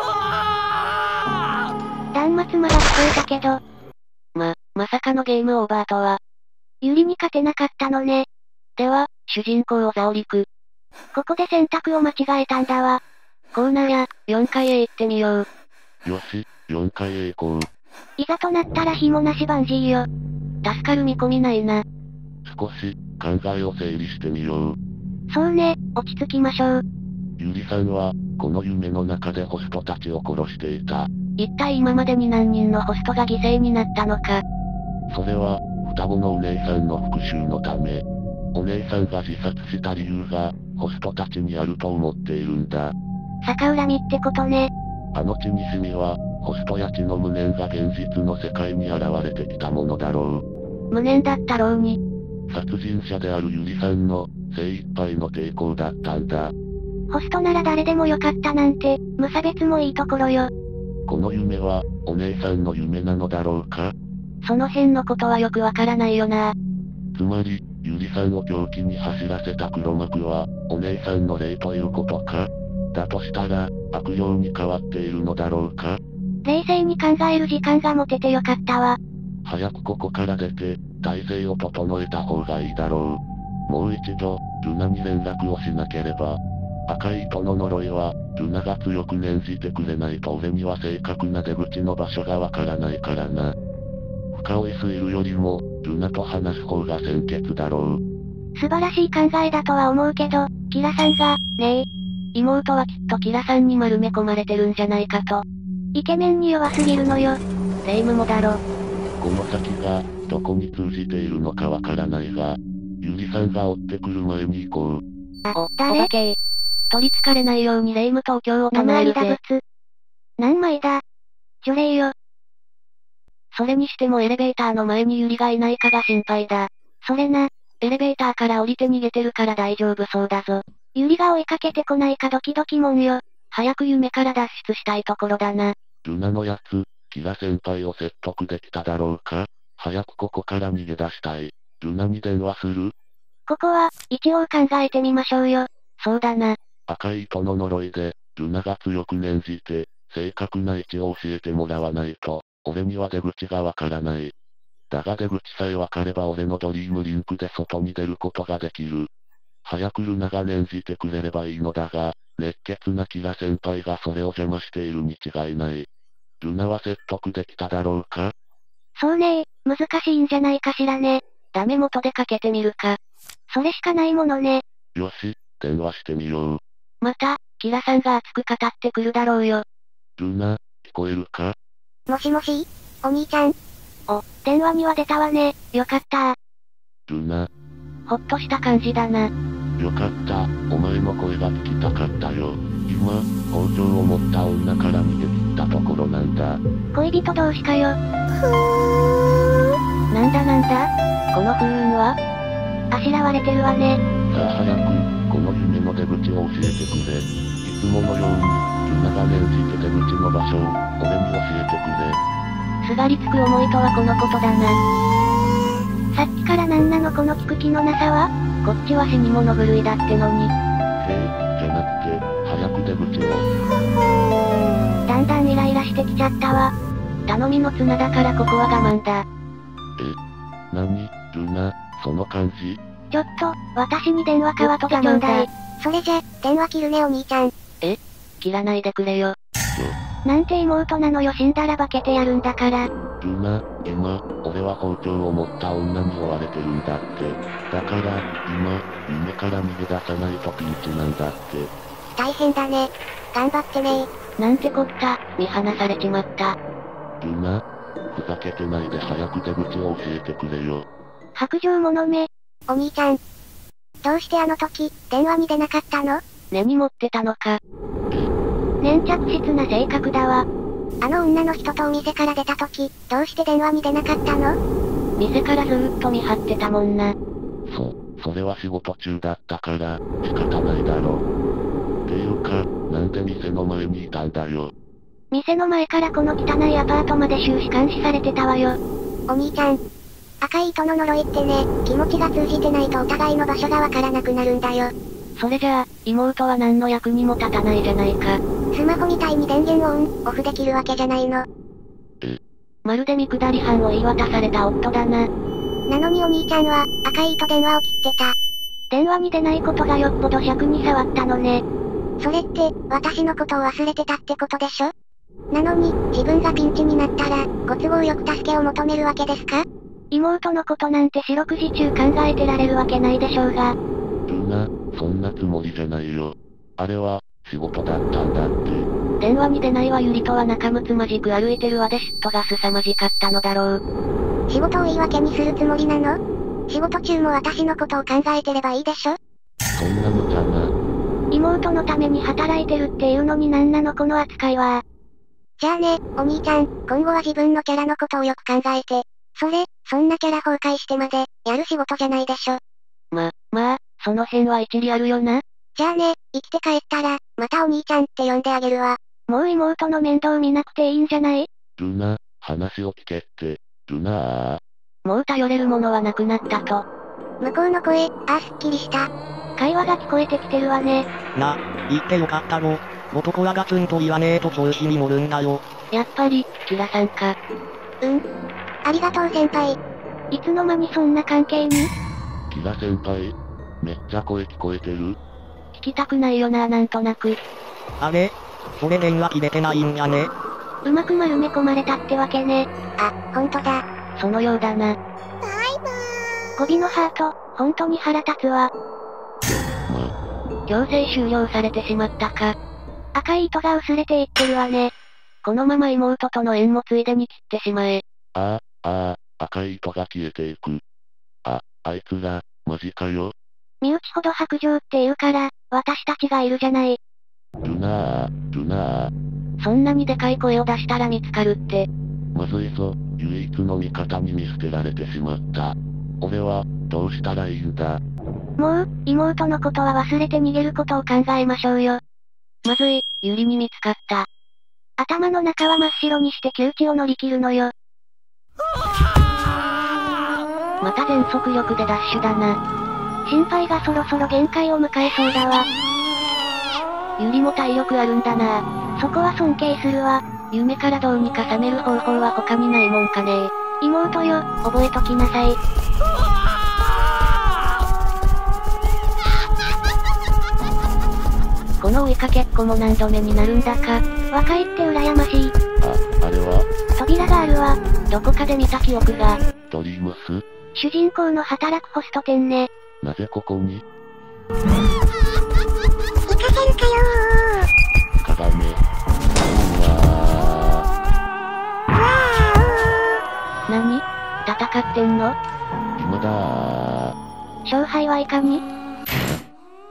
断末魔が聞こえたけど。 まさかのゲームオーバーとは。 ユリに勝てなかったのね。 では、主人公をザオリク。 ここで選択を間違えたんだわ。 コーナーや、4階へ行ってみよう。 よし、4階へ行こう。 いざとなったら紐なしバンジーよ。 助かる見込みないな。 少し、考えを整理してみよう。 そうね、落ち着きましょう。 ゆりさんは、この夢の中でホストたちを殺していた。 一体今までに何人のホストが犠牲になったのか。 それは、双子のお姉さんの復讐のため。お姉さんが自殺した理由が、ホストたちにあると思っているんだ。 逆恨みってことね。 あの血にしみは、ホストや血の無念が現実の世界に現れてきたものだろう。 無念だったろうに。 殺人者であるゆりさんの、精一杯の抵抗だったんだ。 ホストなら誰でもよかったなんて、無差別もいいところよ。 この夢は、お姉さんの夢なのだろうか？ その辺のことはよくわからないよな。 つまり、ゆりさんを狂気に走らせた黒幕は、お姉さんの霊ということか？だとしたら、悪霊に変わっているのだろうか？ 冷静に考える時間が持ててよかったわ。 早くここから出て、体勢を整えた方がいいだろう。もう一度、ルナに連絡をしなければ。赤い糸の呪いは、ルナが強く念じてくれないと俺には正確な出口の場所がわからないからな。深追いするよりも、ルナと話す方が先決だろう。 素晴らしい考えだとは思うけど、キラさんが、 ねえ。妹はきっとキラさんに丸め込まれてるんじゃないかと。 イケメンに弱すぎるのよ。 霊夢もだろ。 この先が、どこに通じているのかわからないが、ゆりさんが追ってくる前に行こう。 お化け。取り憑かれないように霊夢とお経を唱えるぜ。 何枚だ。除霊よ。 それにしてもエレベーターの前にユリがいないかが心配だ。 それな。 エレベーターから降りて逃げてるから大丈夫そうだぞ。 ユリが追いかけてこないかドキドキもんよ。 早く夢から脱出したいところだな。 ルナのやつ、キラ先輩を説得できただろうか？早くここから逃げ出したい。ルナに電話する？ ここは、一応考えてみましょうよ。 そうだな。 赤い糸の呪いで、ルナが強く念じて、正確な位置を教えてもらわないと、俺には出口がわからない。だが出口さえわかれば俺のドリームリンクで外に出ることができる。早くルナが念じてくれればいいのだが、熱血なキラ先輩がそれを邪魔しているに違いない。ルナは説得できただろうか？ そうね難しいんじゃないかしらね。 ダメ元でかけてみるか。 それしかないものね。 よし、電話してみよう。 また、キラさんが熱く語ってくるだろうよ。 ルナ、聞こえるか？ もしもし、お兄ちゃん。 電話には出たわね。よかった。 ルナ。 ほっとした感じだな。 よかった、お前の声が聞きたかったよ。今、包丁を持った女から逃げ切ったところなんだ。 恋人同士かよ。なんだなんだこの不運はあしらわれてるわね。 さあ早く、この夢の出口を教えてくれ。いつものように、ルナが念じて出口の場所を、俺に教えてくれ。 すがりつく思いとはこのことだな。さっきからなんなのこの聞く気のなさは。こっちは死に物狂いだってのに。 へえ、じゃなくて、早く出口を。 だんだんイライラしてきちゃったわ。頼みの綱だからここは我慢だ。 なに、ルナ、その感じ？ ちょっと、私に電話代わってちょうだい。 それじゃ、電話切るねお兄ちゃん。 切らないでくれよ。なんて妹なのよ、死んだら化けてやるんだから。 ルナ、今、俺は包丁を持った女に追われてるんだって。だから、今、夢から逃げ出さないとピンチなんだって。 大変だね。頑張ってねー。 なんてこった、見放されちまった。 ルナ、ふざけてないで早く出口を教えてくれよ。 白状者め。 お兄ちゃん。どうしてあの時、電話に出なかったの？ 根に持ってたのか。粘着質な性格だわ。 あの女の人とお店から出た時、どうして電話に出なかったの？ 店からずーっと見張ってたもんな。 それは仕事中だったから、仕方ないだろ。っていうか、なんで店の前にいたんだよ。 店の前からこの汚いアパートまで終始監視されてたわよ。 お兄ちゃん。赤い糸の呪いってね、気持ちが通じてないとお互いの場所がわからなくなるんだよ。 それじゃあ、妹は何の役にも立たないじゃないか。 スマホみたいに電源をオン、オフできるわけじゃないの。 まるで見下り犯を言い渡された夫だな。 なのにお兄ちゃんは、赤い糸電話を切ってた。 電話に出ないことがよっぽど尺に触ったのね。 それって、私のことを忘れてたってことでしょ？なのに、自分がピンチになったら、ご都合よく助けを求めるわけですか？ 妹のことなんて四六時中考えてられるわけないでしょうが。 ルナ、そんなつもりじゃないよ。あれは、仕事だったんだって。 電話に出ないわゆりとは仲睦まじく歩いてるわで嫉妬が凄まじかったのだろう。 仕事を言い訳にするつもりなの？仕事中も私のことを考えてればいいでしょ？ そんな無茶な。 妹のために働いてるっていうのになんなのこの扱いは。 じゃあね、お兄ちゃん、今後は自分のキャラのことをよく考えて。そんなキャラ崩壊してまで、やる仕事じゃないでしょ。 まあ、その辺は一理あるよな。 じゃあね、生きて帰ったら、またお兄ちゃんって呼んであげるわ。 もう妹の面倒見なくていいんじゃない？ ルナ、話を聞けって、ルナもう頼れるものはなくなったと。 向こうの声、すっきりした。 会話が聞こえてきてるわね。 言ってよかったろ。男はガツンと言わねえと調子に乗るんだよ。 やっぱり、キラさんか。 ありがとう先輩。 いつの間にそんな関係に？ キラ先輩、めっちゃ声聞こえてる？ 聞きたくないよななんとなく。 あれ？それ電話切れてないんやね。 うまく丸め込まれたってわけね。 あ、ほんとだ。 そのようだな。 バイバーイ。 語尾のハート、ほんとに腹立つわ。強制終了されてしまったか。赤い糸が薄れていってるわね。このまま妹との縁もついでに切ってしまえ。 赤い糸が消えていく。あいつら、マジかよ。 身内ほど白状って言うから、私たちがいるじゃない。 ルナー。 そんなにでかい声を出したら見つかるって。 まずいぞ、唯一の味方に見捨てられてしまった。俺は、どうしたらいいんだ。 もう、妹のことは忘れて逃げることを考えましょうよ。まずい、ユリに見つかった。頭の中は真っ白にして窮地を乗り切るのよ。また全速力でダッシュだな。心配がそろそろ限界を迎えそうだわ。ユリも体力あるんだな。そこは尊敬するわ。夢からどうにか覚める方法は他にないもんかね。妹よ、覚えときなさい。この追いかけっこも何度目になるんだか。若いって羨ましい。 あれは？ 扉があるわ。どこかで見た記憶が。 ドリームス？ 主人公の働くホスト店ね。 なぜここに？ 行かせるかよー。鏡。 何？戦ってんの？ 今だー。 勝敗はいかに？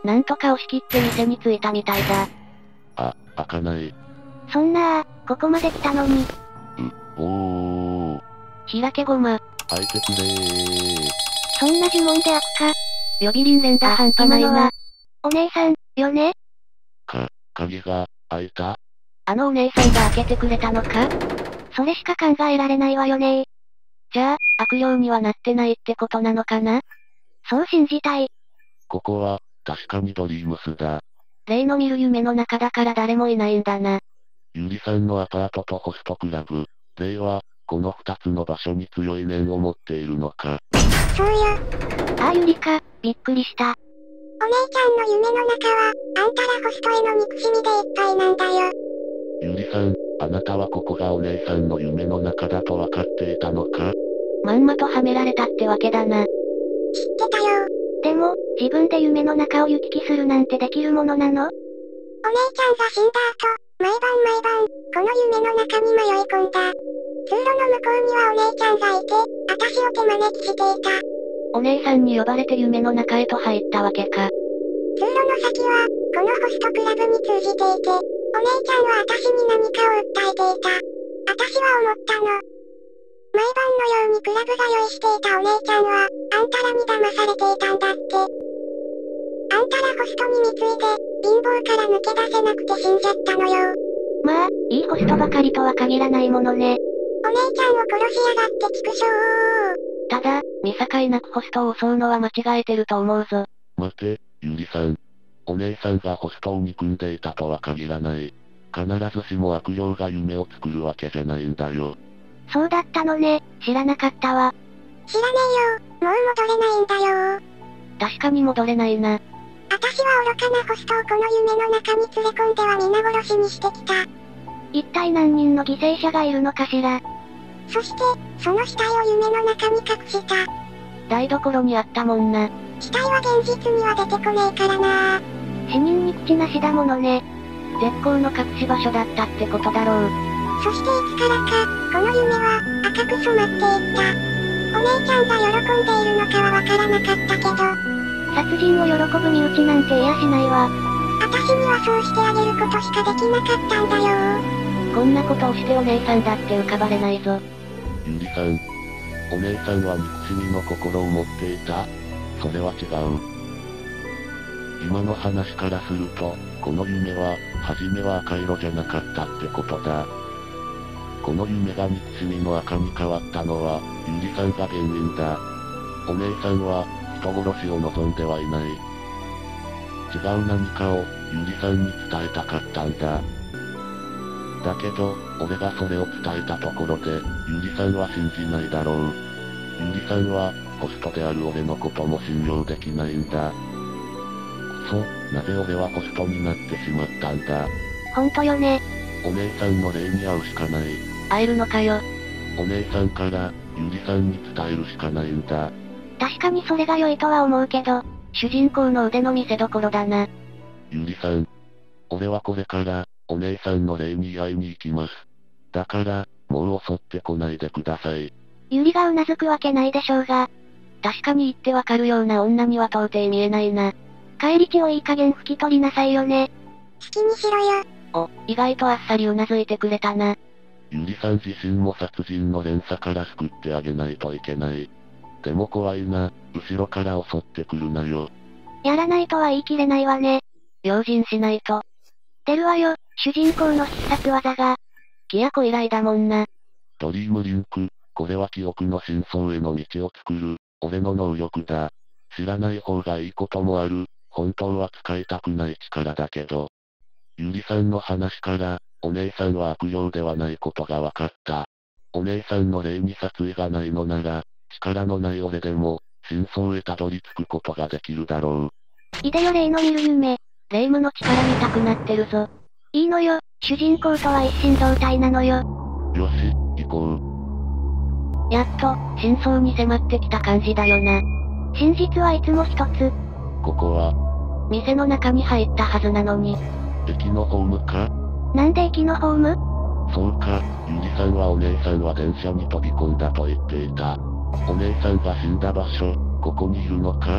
なんとか押し切って店に着いたみたいだ。 開かない。 そんなここまで来たのに。 おー。 開けごま。 開いてくれー。 そんな呪文で開くか。呼び鈴連打半端ないな。お姉さん、よね？ 鍵が、開いた？ あのお姉さんが開けてくれたのか？それしか考えられないわよね。じゃあ、悪霊にはなってないってことなのかな？そう信じたい。 ここは、確かにドリームスだ。 霊の見る夢の中だから誰もいないんだな。 ゆりさんのアパートとホストクラブ。霊は、この2つの場所に強い念を持っているのか。 そうよ。 ああゆりか、びっくりした。 お姉ちゃんの夢の中は、あんたらホストへの憎しみでいっぱいなんだよ。 ゆりさん、あなたはここがお姉さんの夢の中だと分かっていたのか？ まんまとはめられたってわけだな。 知ってたよ。 でも、自分で夢の中を行き来するなんてできるものなの？ お姉ちゃんが死んだ後、毎晩、この夢の中に迷い込んだ。通路の向こうにはお姉ちゃんがいて、私を手招きしていた。 お姉さんに呼ばれて夢の中へと入ったわけか。 通路の先は、このホストクラブに通じていて、お姉ちゃんは私に何かを訴えていた。私は思ったの。毎晩のようにクラブが用意していたお姉ちゃんは、あんたらに騙されていたんだって。あんたらホストに貢いで、貧乏から抜け出せなくて死んじゃったのよ。 まあ、いいホストばかりとは限らないものね。 お姉ちゃんを殺しやがって畜生。 ただ、見境なくホストを襲うのは間違えてると思うぞ。 待て、ゆりさん。お姉さんがホストを憎んでいたとは限らない。必ずしも悪霊が夢を作るわけじゃないんだよ。 そうだったのね、知らなかったわ。 知らねえよ、もう戻れないんだよ。 確かに戻れないな。 私は愚かなホストをこの夢の中に連れ込んでは皆殺しにしてきた。 一体何人の犠牲者がいるのかしら。 そして、その死体を夢の中に隠した。 台所にあったもんな。 死体は現実には出てこねえからな。 死人に口なしだものね。絶好の隠し場所だったってことだろう。 そしていつからか、この夢は赤く染まっていった。お姉ちゃんが喜んでいるのかはわからなかったけど。 殺人を喜ぶ身内なんていやしないわ。 私にはそうしてあげることしかできなかったんだよ。 こんなことをしてお姉さんだって浮かばれないぞ。 ゆりさん。お姉さんは憎しみの心を持っていた？それは違う。今の話からすると、この夢は、初めは赤色じゃなかったってことだ。この夢が憎しみの赤に変わったのは、ゆりさんが原因だ。お姉さんは、人殺しを望んではいない。違う何かを、ゆりさんに伝えたかったんだ。だけど、俺がそれを伝えたところで、ゆりさんは信じないだろう。ゆりさんは、ホストである俺のことも信用できないんだ。くそ、なぜ俺はホストになってしまったんだ。 ほんとよね。 お姉さんの霊に会うしかない。 会えるのかよ。 お姉さんから、ゆりさんに伝えるしかないんだ。 確かにそれが良いとは思うけど、主人公の腕の見せ所だな。 ゆりさん。俺はこれから、お姉さんの霊に会いに行きます。だから、もう襲ってこないでください。 ゆりがうなずくわけないでしょうが。確かに言ってわかるような女には到底見えないな。帰り血をいい加減拭き取りなさいよね。 好きにしろよ。 お、意外とあっさりうなずいてくれたな。 ゆりさん自身も殺人の連鎖から救ってあげないといけない。でも怖いな、後ろから襲ってくるなよ。 やらないとは言い切れないわね。用心しないと。出るわよ、主人公の必殺技が。キヤコ以来だもんな。 ドリームリンク、これは記憶の真相への道を作る、俺の能力だ。知らない方がいいこともある、本当は使いたくない力だけど。ゆりさんの話から、お姉さんは悪霊ではないことが分かった。お姉さんの霊に殺意がないのなら、力のない俺でも、真相へたどり着くことができるだろう。 いでよ霊の見る夢。霊夢の力見たくなってるぞ。いいのよ、主人公とは一心同体なのよ。 よし、行こう。やっと、真相に迫ってきた感じだよな。真実はいつも一つ。 ここは、 店の中に入ったはずなのに。 駅のホームか？ なんで駅のホーム？ そうか、ゆりさんはお姉さんは電車に飛び込んだと言っていた。お姉さんが死んだ場所、ここにいるのか？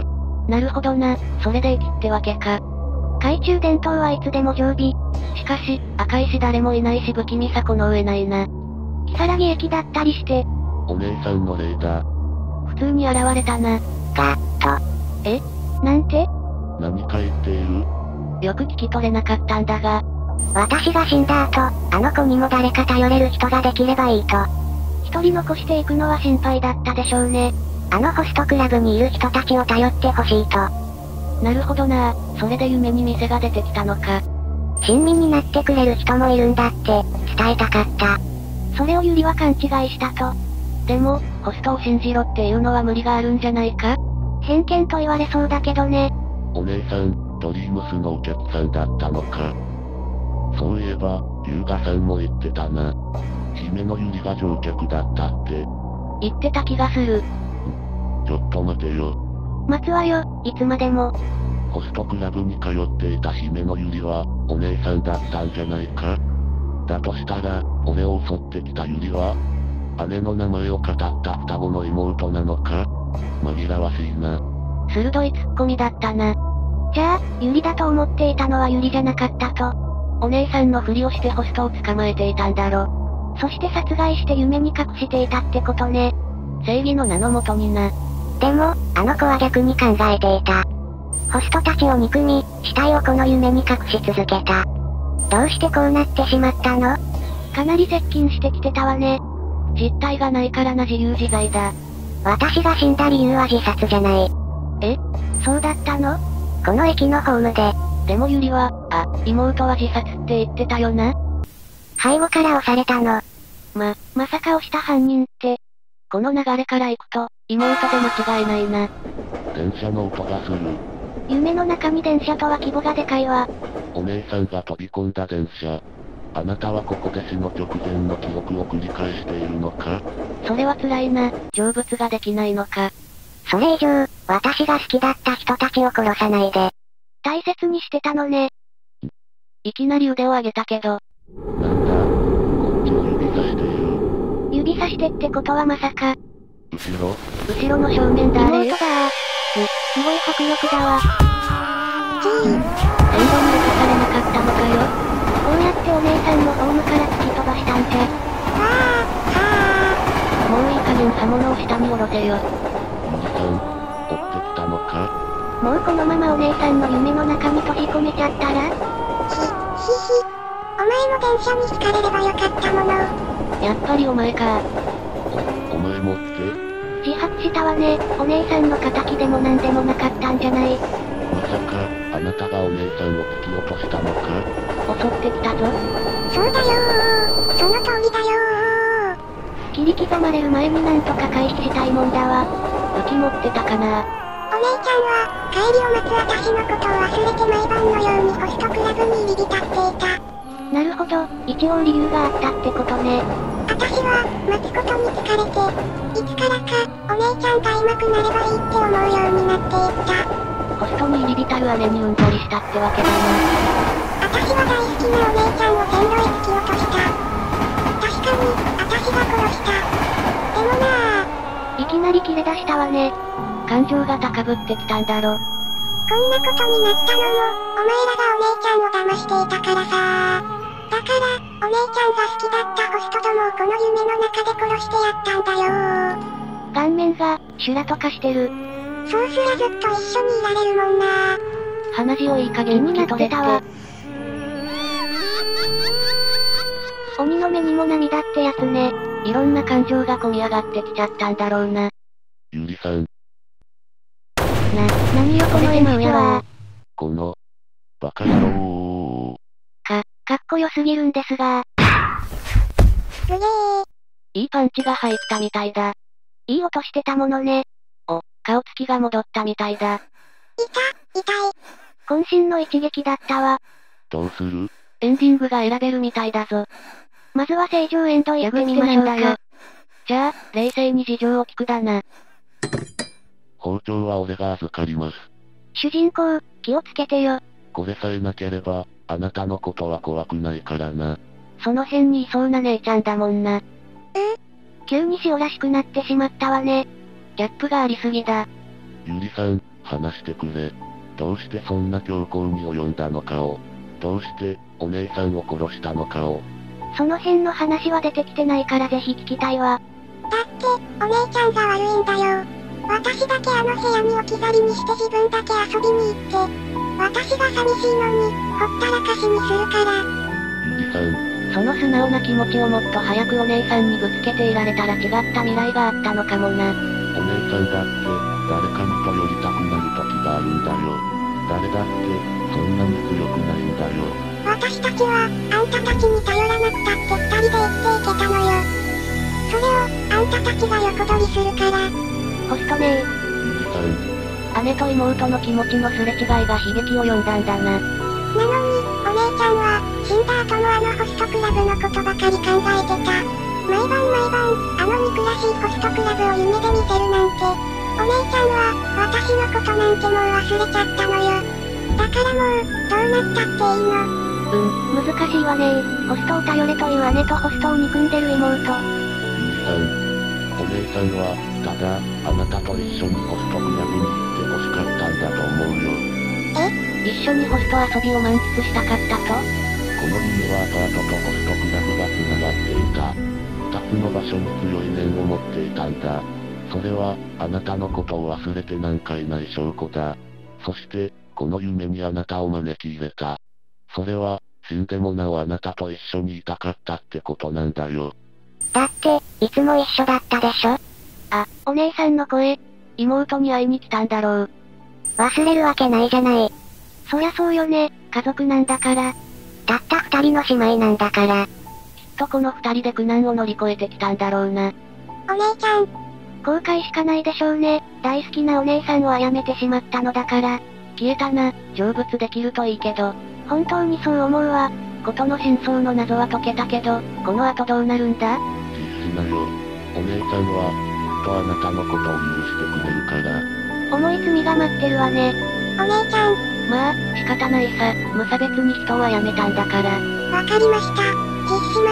なるほどな、それで駅ってわけか。 懐中電灯はいつでも常備。 しかし、赤いし誰もいないし不気味さこの上ないな。 木更木駅だったりして。 お姉さんの霊だ。 普通に現れたな。 えなんて？ 何か言っている？ よく聞き取れなかったんだが。 私が死んだ後、あの子にも誰か頼れる人ができればいいと。 一人残していくのは心配だったでしょうね。 あのホストクラブにいる人たちを頼ってほしいと。 なるほどな、それで夢に店が出てきたのか。 親身になってくれる人もいるんだって、伝えたかった。 それをユリは勘違いしたと。 でも、ホストを信じろっていうのは無理があるんじゃないか？ 偏見と言われそうだけどね。 お姉さん、ドリームスのお客さんだったのか。そういえば、優雅さんも言ってたな。姫のユリが乗客だったって。 言ってた気がする。 ちょっと待てよ。 待つわよ、いつまでも。 ホストクラブに通っていた姫のユリは、お姉さんだったんじゃないか？だとしたら、俺を襲ってきたユリは、姉の名前を語った双子の妹なのか？紛らわしいな。 鋭いツッコミだったな。 じゃあ、ユリだと思っていたのはユリじゃなかったと。 お姉さんのふりをしてホストを捕まえていたんだろ。 そして殺害して夢に隠していたってことね。 正義の名のもとにな。 でも、あの子は逆に考えていた。ホストたちを憎み、死体をこの夢に隠し続けた。どうしてこうなってしまったの？ かなり接近してきてたわね。 実体がないからな自由自在だ。 私が死んだ理由は自殺じゃない。 え？ そうだったの？ この駅のホームで。 でもユリは、妹は自殺って言ってたよな。 背後から押されたの。 まさか押した犯人って。 この流れから行くと、妹で間違いないな。 電車の音がする。 夢の中に電車とは規模がでかいわ。 お姉さんが飛び込んだ電車。あなたはここで死の直前の記憶を繰り返しているのか？ それは辛いな、成仏ができないのか。 それ以上、私が好きだった人たちを殺さないで。 大切にしてたのね。 いきなり腕を上げたけど。 なんだ、こっち指さしている。 指さしてってことはまさか。 後ろの正面だあれよ。 妹だすごい迫力だわ。 線路に落とされなかったのかよ。 こうやってお姉さんのホームから突き飛ばしたんじゃ。 もういい加減刃物を下に下ろせよ。 おじさん、追ってきたのか？ もうこのままお姉さんの夢の中に閉じ込めちゃったら？ お前も電車にひかれればよかったもの。 やっぱりお前か。 お前もって自発したわね。お姉さんの仇でもなんでもなかったんじゃない。 まさか、あなたがお姉さんを突き落としたのか？ 襲ってきたぞ。 そうだよー。その通りだよー。 切り刻まれる前になんとか回避したいもんだわ。 武器持ってたかな？ お姉ちゃんは、帰りを待つ私のことを忘れて毎晩のようにホストクラブに入り浸っていた。 なるほど、一応理由があったってことね。 私は、待つことに疲れて、いつからか、お姉ちゃんが上手くなればいいって思うようになっていった。 ホストに入り浸る姉にうんざりしたってわけだな。 私は大好きなお姉ちゃんを線路へ突き落とした。確かに、私が殺した。でもなぁ。 いきなり切れ出したわね。 感情が高ぶってきたんだろ。 こんなことになったのも、お前らがお姉ちゃんを騙していたからさ。だから、お姉ちゃんが好きだったホストどもをこの夢の中で殺してやったんだよー。 顔面が、修羅と化してる。 そうすらずっと一緒にいられるもんな。 鼻血をいい加減拭き取れって。 鬼の目にも涙ってやつね。 いろんな感情が込み上がってきちゃったんだろうな。 ゆりさん。 何よこの演出は。 この、バカ野郎。 かっこよすぎるんですが。 すげー。 いいパンチが入ったみたいだ。 いい音してたものね。 顔つきが戻ったみたいだ。 痛い。 渾身の一撃だったわ。 どうする？ エンディングが選べるみたいだぞ。 まずは正常エンド行ってみましょうか。 じゃあ、冷静に事情を聞くだな。 包丁は俺が預かります。 主人公、気をつけてよ。 これさえなければ、あなたのことは怖くないからな。 その辺にいそうな姉ちゃんだもんな。 急に塩らしくなってしまったわね。 ギャップがありすぎだ。 ゆりさん、 話してくれ。どうしてそんな凶行に及んだのかを。どうして、お姉さんを殺したのかを。 その辺の話は出てきてないからぜひ聞きたいわ。 だって、お姉ちゃんが悪いんだよ。私だけあの部屋に置き去りにして自分だけ遊びに行って、私が寂しいのに、ほったらかしにするから。 ゆりさん。 その素直な気持ちをもっと早くお姉さんにぶつけていられたら違った未来があったのかもな。 お姉さんだって、誰かにと寄りたくなる時があるんだよ。誰だって、そんなに強くないんだよ。 私たちは、あんたたちに頼らなくたって二人で生きていけたのよ。それを、あんたたちが横取りするから。 ホストねゆりさん。 姉と妹の気持ちのすれ違いが悲劇を呼んだんだな。 なのに、お姉ちゃんは、死んだ後のあのホストクラブのことばかり考えてた。毎晩あの憎らしいホストクラブを夢で見てるなんて。お姉ちゃんは、私のことなんてもう忘れちゃったのよ。だからもう、どうなったっていいの。 難しいわねホストを頼れという姉とホストを憎んでる妹。 ゆりさん。お姉さんは、ただ、あなたと一緒にホストクラブに行って欲しかったんだと思うよ。 一緒にホスト遊びを満喫したかったと？ この夢はアパートとホストクラブが繋がっていた。二つの場所に強い念を持っていたんだ。それは、あなたのことを忘れてなんかいない証拠だ。そして、この夢にあなたを招き入れた。それは、死んでもなおあなたと一緒にいたかったってことなんだよ。 だって、いつも一緒だったでしょ？ あ、お姉さんの声。妹に会いに来たんだろう。 忘れるわけないじゃない。 そりゃそうよね、家族なんだから。 たった二人の姉妹なんだから。 きっとこの二人で苦難を乗り越えてきたんだろうな。 お姉ちゃん。 後悔しかないでしょうね。大好きなお姉さんを殺めてしまったのだから。消えたな、成仏できるといいけど。本当にそう思うわ。事の真相の謎は解けたけど、この後どうなるんだ？ 必死なよ。お姉さんは、きっとあなたのことを許してくれるから。 重い罪が待ってるわね。 お姉ちゃん。 まあ、仕方ないさ。無差別に人は辞めたんだから。 わかりました。実施します。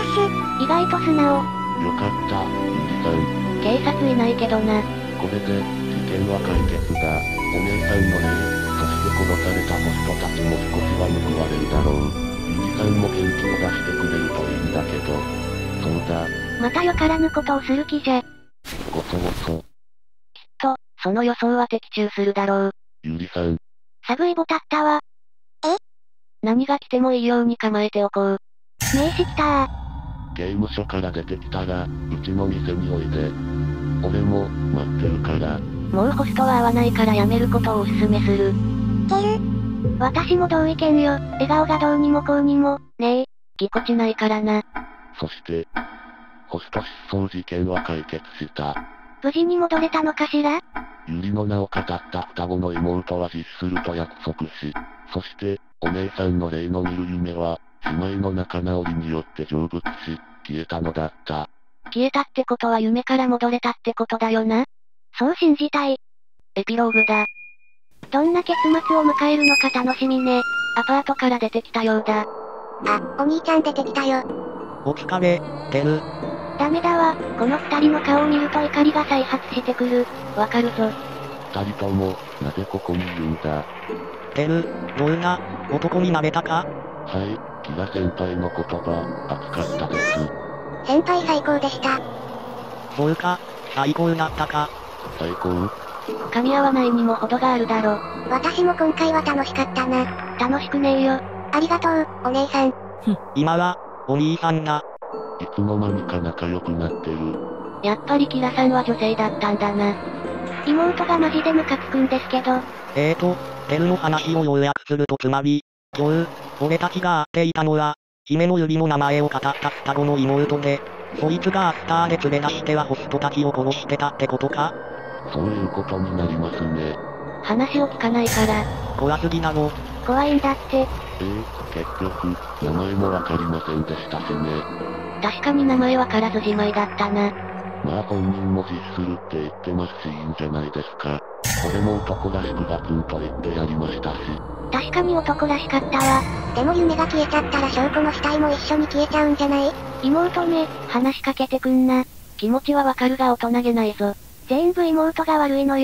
意外と素直。 よかった、ゆりさん。 警察いないけどな。 これで、事件は解決だ。お姉さんの霊、そして殺されたホストたちも少しは報われるだろう。ゆりさんも元気を出してくれるといいんだけど。そうだ。 またよからぬことをする気じゃ。 ごそごそ。 きっと、その予想は的中するだろう。 ゆりさん。 寒いボタったわ。何が来てもいいように構えておこう。名刺来たゲーム所から出てきたら、うちの店においで。俺も、待ってるから。 もうホストは合わないからやめることをおすすめする。私も同意見よ。笑顔がどうにもこうにも、ねえ、ぎこちないからな。 そして、ホスト失踪事件は解決した。 無事に戻れたのかしら？ ゆりの名を語った双子の妹は実すると約束し、そして、お姉さんの霊の見る夢は、姉妹の仲直りによって成仏し、消えたのだった。 消えたってことは夢から戻れたってことだよな。そう信じたい。エピローグだ。どんな結末を迎えるのか楽しみね。アパートから出てきたようだ。 あ、お兄ちゃん出てきたよ。 お疲れ、てる。 ダメだわ。この二人の顔を見ると怒りが再発してくる。わかるぞ。 二人とも、なぜここにいるんだ。 てる、どうな、男になれたか？ はい、キラ先輩の言葉、熱かったです。 先輩最高でした。 そうか、最高だったか。 最高？ 噛み合わないにも程があるだろ。 私も今回は楽しかったな。 楽しくねえよ。 ありがとう、お姉さん。 今は、お兄さんが。 いつの間にか仲良くなってる。 やっぱりキラさんは女性だったんだな。妹がマジでムカつくんですけど。 テルの話を要約するとつまり、今日、俺たちが会っていたのは、姫の指の名前を語った双子の妹で、そいつがアスターで連れ出してはホストたちを殺してたってことか？ そういうことになりますね。 話を聞かないから。 怖すぎだろ。 怖いんだって。 結局、名前もわかりませんでしたしね。 確かに名前わからずじまいだったな。 まあ本人も実するって言ってますしいいんじゃないですか。これも男らしくガツンと言ってやりましたし。 確かに男らしかったわ。 でも夢が消えちゃったら証拠の死体も一緒に消えちゃうんじゃない？ 妹め、話しかけてくんな。気持ちはわかるが大人げないぞ。全部妹が悪いのよ。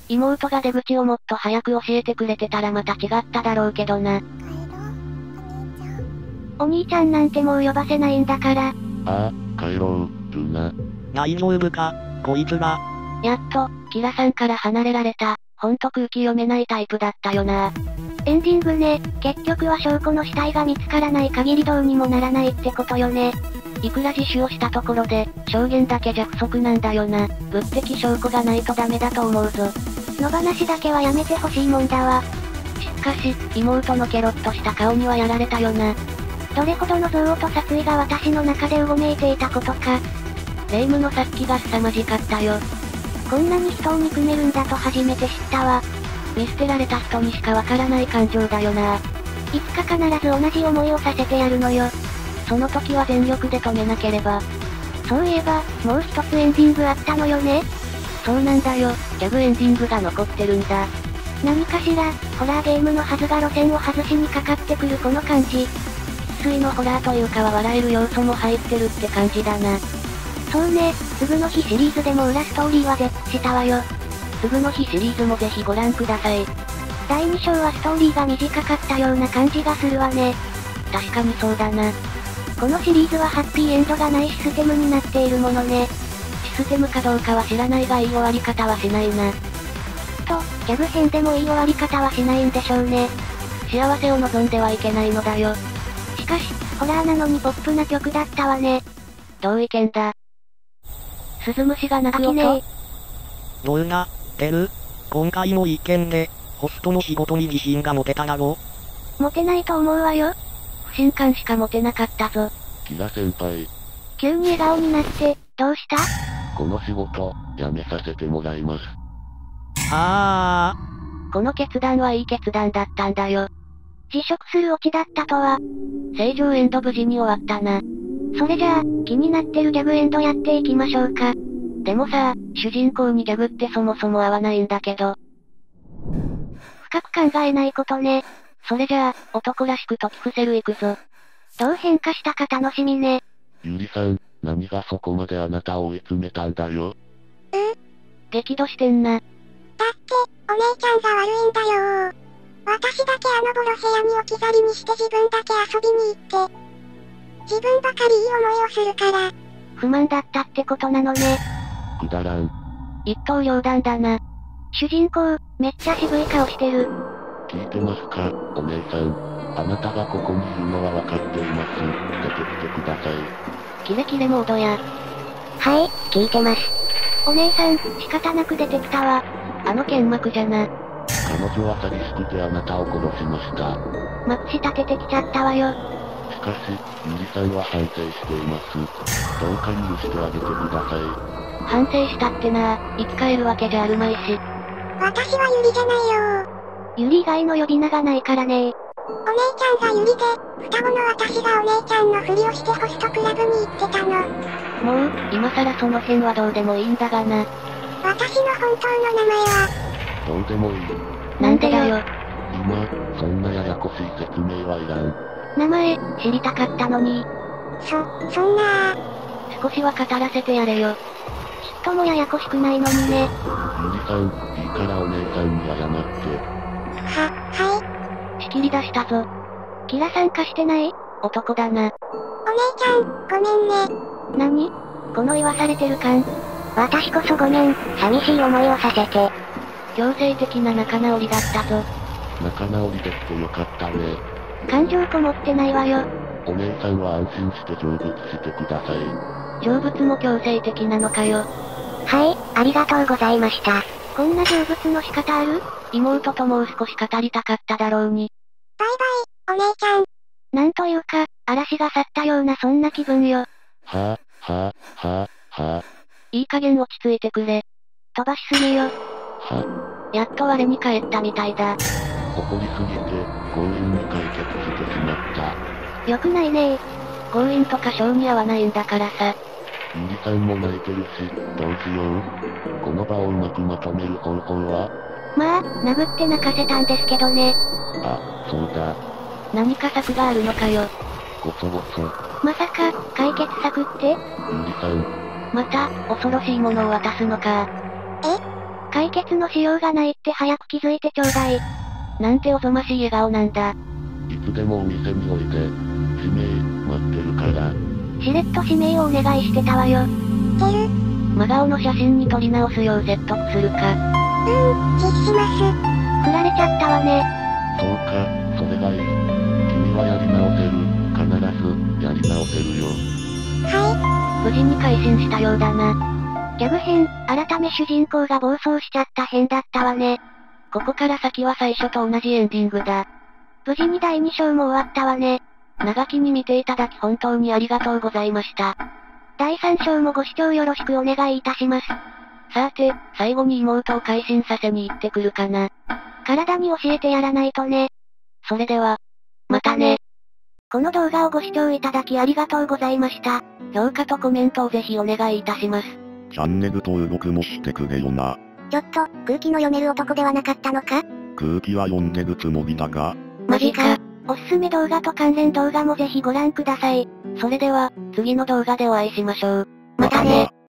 妹が出口をもっと早く教えてくれてたらまた違っただろうけどな。 お兄ちゃんなんてもう呼ばせないんだから。 ああ、帰ろう、ルナ。 大丈夫か、こいつが。 やっと、キラさんから離れられた。ほんと空気読めないタイプだったよな。 エンディングね、結局は証拠の死体が見つからない限りどうにもならないってことよね。 いくら自首をしたところで、証言だけじゃ不足なんだよな。物的証拠がないとダメだと思うぞ。 野放しだけはやめてほしいもんだわ。 しかし、妹のケロッとした顔にはやられたよな。 どれほどの憎悪と殺意が私の中でうごめいていたことか。 霊夢の殺気が凄まじかったよ。 こんなに人を憎めるんだと初めて知ったわ。 見捨てられた人にしかわからない感情だよな。 いつか必ず同じ思いをさせてやるのよ。 その時は全力で止めなければ。 そういえば、もう一つエンディングあったのよね。 そうなんだよ、ギャグエンディングが残ってるんだ。 何かしら、ホラーゲームのはずが路線を外しにかかってくるこの感じ。 必須のホラーというかは笑える要素も入ってるって感じだな。 そうね、すぐの日シリーズでも裏ストーリーは絶句したわよ。 すぐの日シリーズもぜひご覧ください。 第2章はストーリーが短かったような感じがするわね。 確かにそうだな。 このシリーズはハッピーエンドがないシステムになっているものね。 システムかどうかは知らないがいい終わり方はしないな。 と、ギャグ編でもいい終わり方はしないんでしょうね。 幸せを望んではいけないのだよ。 しかし、ホラーなのにポップな曲だったわね。 同意見だ。スズムシが鳴く音。 どうな、てる？今回の意見で、ホストの仕事に自信が持てただろ？ 持てないと思うわよ。 不信感しか持てなかったぞ。 キラ先輩。 急に笑顔になって、どうした？ この仕事、辞めさせてもらいます。 この決断はいい決断だったんだよ。 辞職するオチだったとは。 正常エンド無事に終わったな。 それじゃあ、気になってるギャグエンドやっていきましょうか。 でもさ、主人公にギャグってそもそも合わないんだけど。 深く考えないことね。 それじゃあ、男らしく解き伏せるいくぞ。 どう変化したか楽しみね。 ゆりさん、何がそこまであなたを追い詰めたんだよ。 激怒してんな。 だって、お姉ちゃんが悪いんだよ。私だけあのボロ部屋に置き去りにして自分だけ遊びに行って。自分ばかりいい思いをするから。 不満だったってことなのね。 くだらん。 一刀両断だな。 主人公、めっちゃ渋い顔してる。 聞いてますか、お姉さん。あなたがここにいるのは分かっています。出てきてください。 キレキレモードや。 はい、聞いてます。お姉さん、仕方なく出てきたわ。 あの剣幕じゃな。 彼女は寂しくてあなたを殺しました。 まくし立ててきちゃったわよ。 しかし、ゆりさんは反省しています。どうか許してあげてください。 反省したってな、生き返るわけじゃあるまいし。 私はユリじゃないよ。ユリ以外の呼び名がないからね。お姉ちゃんがユリで、双子の私がお姉ちゃんのふりをしてホストクラブに行ってたの。 もう、今さらその辺はどうでもいいんだがな。 私の本当の名前は？ どうでもいい。 なんでだよ。 今、そんなややこしい説明はいらん。 名前、知りたかったのに。 そんな少しは語らせてやれよ。 ちっともややこしくないのにね。 ゆりさん、いいからお姉さんに謝って。 はい。 仕切り出したぞ。 キラ参加してない？ 男だな。 お姉ちゃん、ごめんね。 何？この言わされてる感。 私こそごめん、寂しい思いをさせて。 強制的な仲直りだったぞ。 仲直りできてよかったね。 感情こもってないわよ。 お姉さんは安心して成仏してください。 成仏も強制的なのかよ。 はい、ありがとうございました。こんな成仏の仕方ある？ 妹ともう少し語りたかっただろうに。 バイバイ、お姉ちゃん。なんというか、嵐が去ったようなそんな気分よ。 いい加減落ち着いてくれ。 飛ばしすぎよ。 やっと我に返ったみたいだ。 怒りすぎて、強引に解決してしまった。 よくないねー。 強引とか性に合わないんだからさ。 ゆりさんも泣いてるし、どうしよう。この場をうまくまとめる方法は？ まあ、殴って泣かせたんですけどね。 あ、そうだ。 何か策があるのかよ。 ごそごそ。 まさか、解決策って？ ゆりさん。 また、恐ろしいものを渡すのか。 解決のしようがないって早く気づいてちょうだい。 なんておぞましい笑顔なんだ。 いつでもお店においで。指名、待ってるから。 しれっと指名をお願いしてたわよ。 てる。 真顔の写真に撮り直すよう説得するか。 実します。 振られちゃったわね。 そうか、それがいい。君はやり直せる。必ず、やり直せるよ。 は無事に改心したようだな。 ギャグ編、改め主人公が暴走しちゃった編だったわね。 ここから先は最初と同じエンディングだ。 無事に第2章も終わったわね。 長きに見ていただき本当にありがとうございました。 第3章もご視聴よろしくお願いいたします。 さて、最後に妹を改心させに行ってくるかな。 体に教えてやらないとね。 それでは、またね。 この動画をご視聴いただきありがとうございました。 評価とコメントをぜひお願いいたします。 チャンネル登録もしてくれよな。 ちょっと、空気の読める男ではなかったのか？ 空気は読んでるつもりだが。 マジか。おすすめ動画と関連動画もぜひご覧ください。 それでは、次の動画でお会いしましょう。 またね。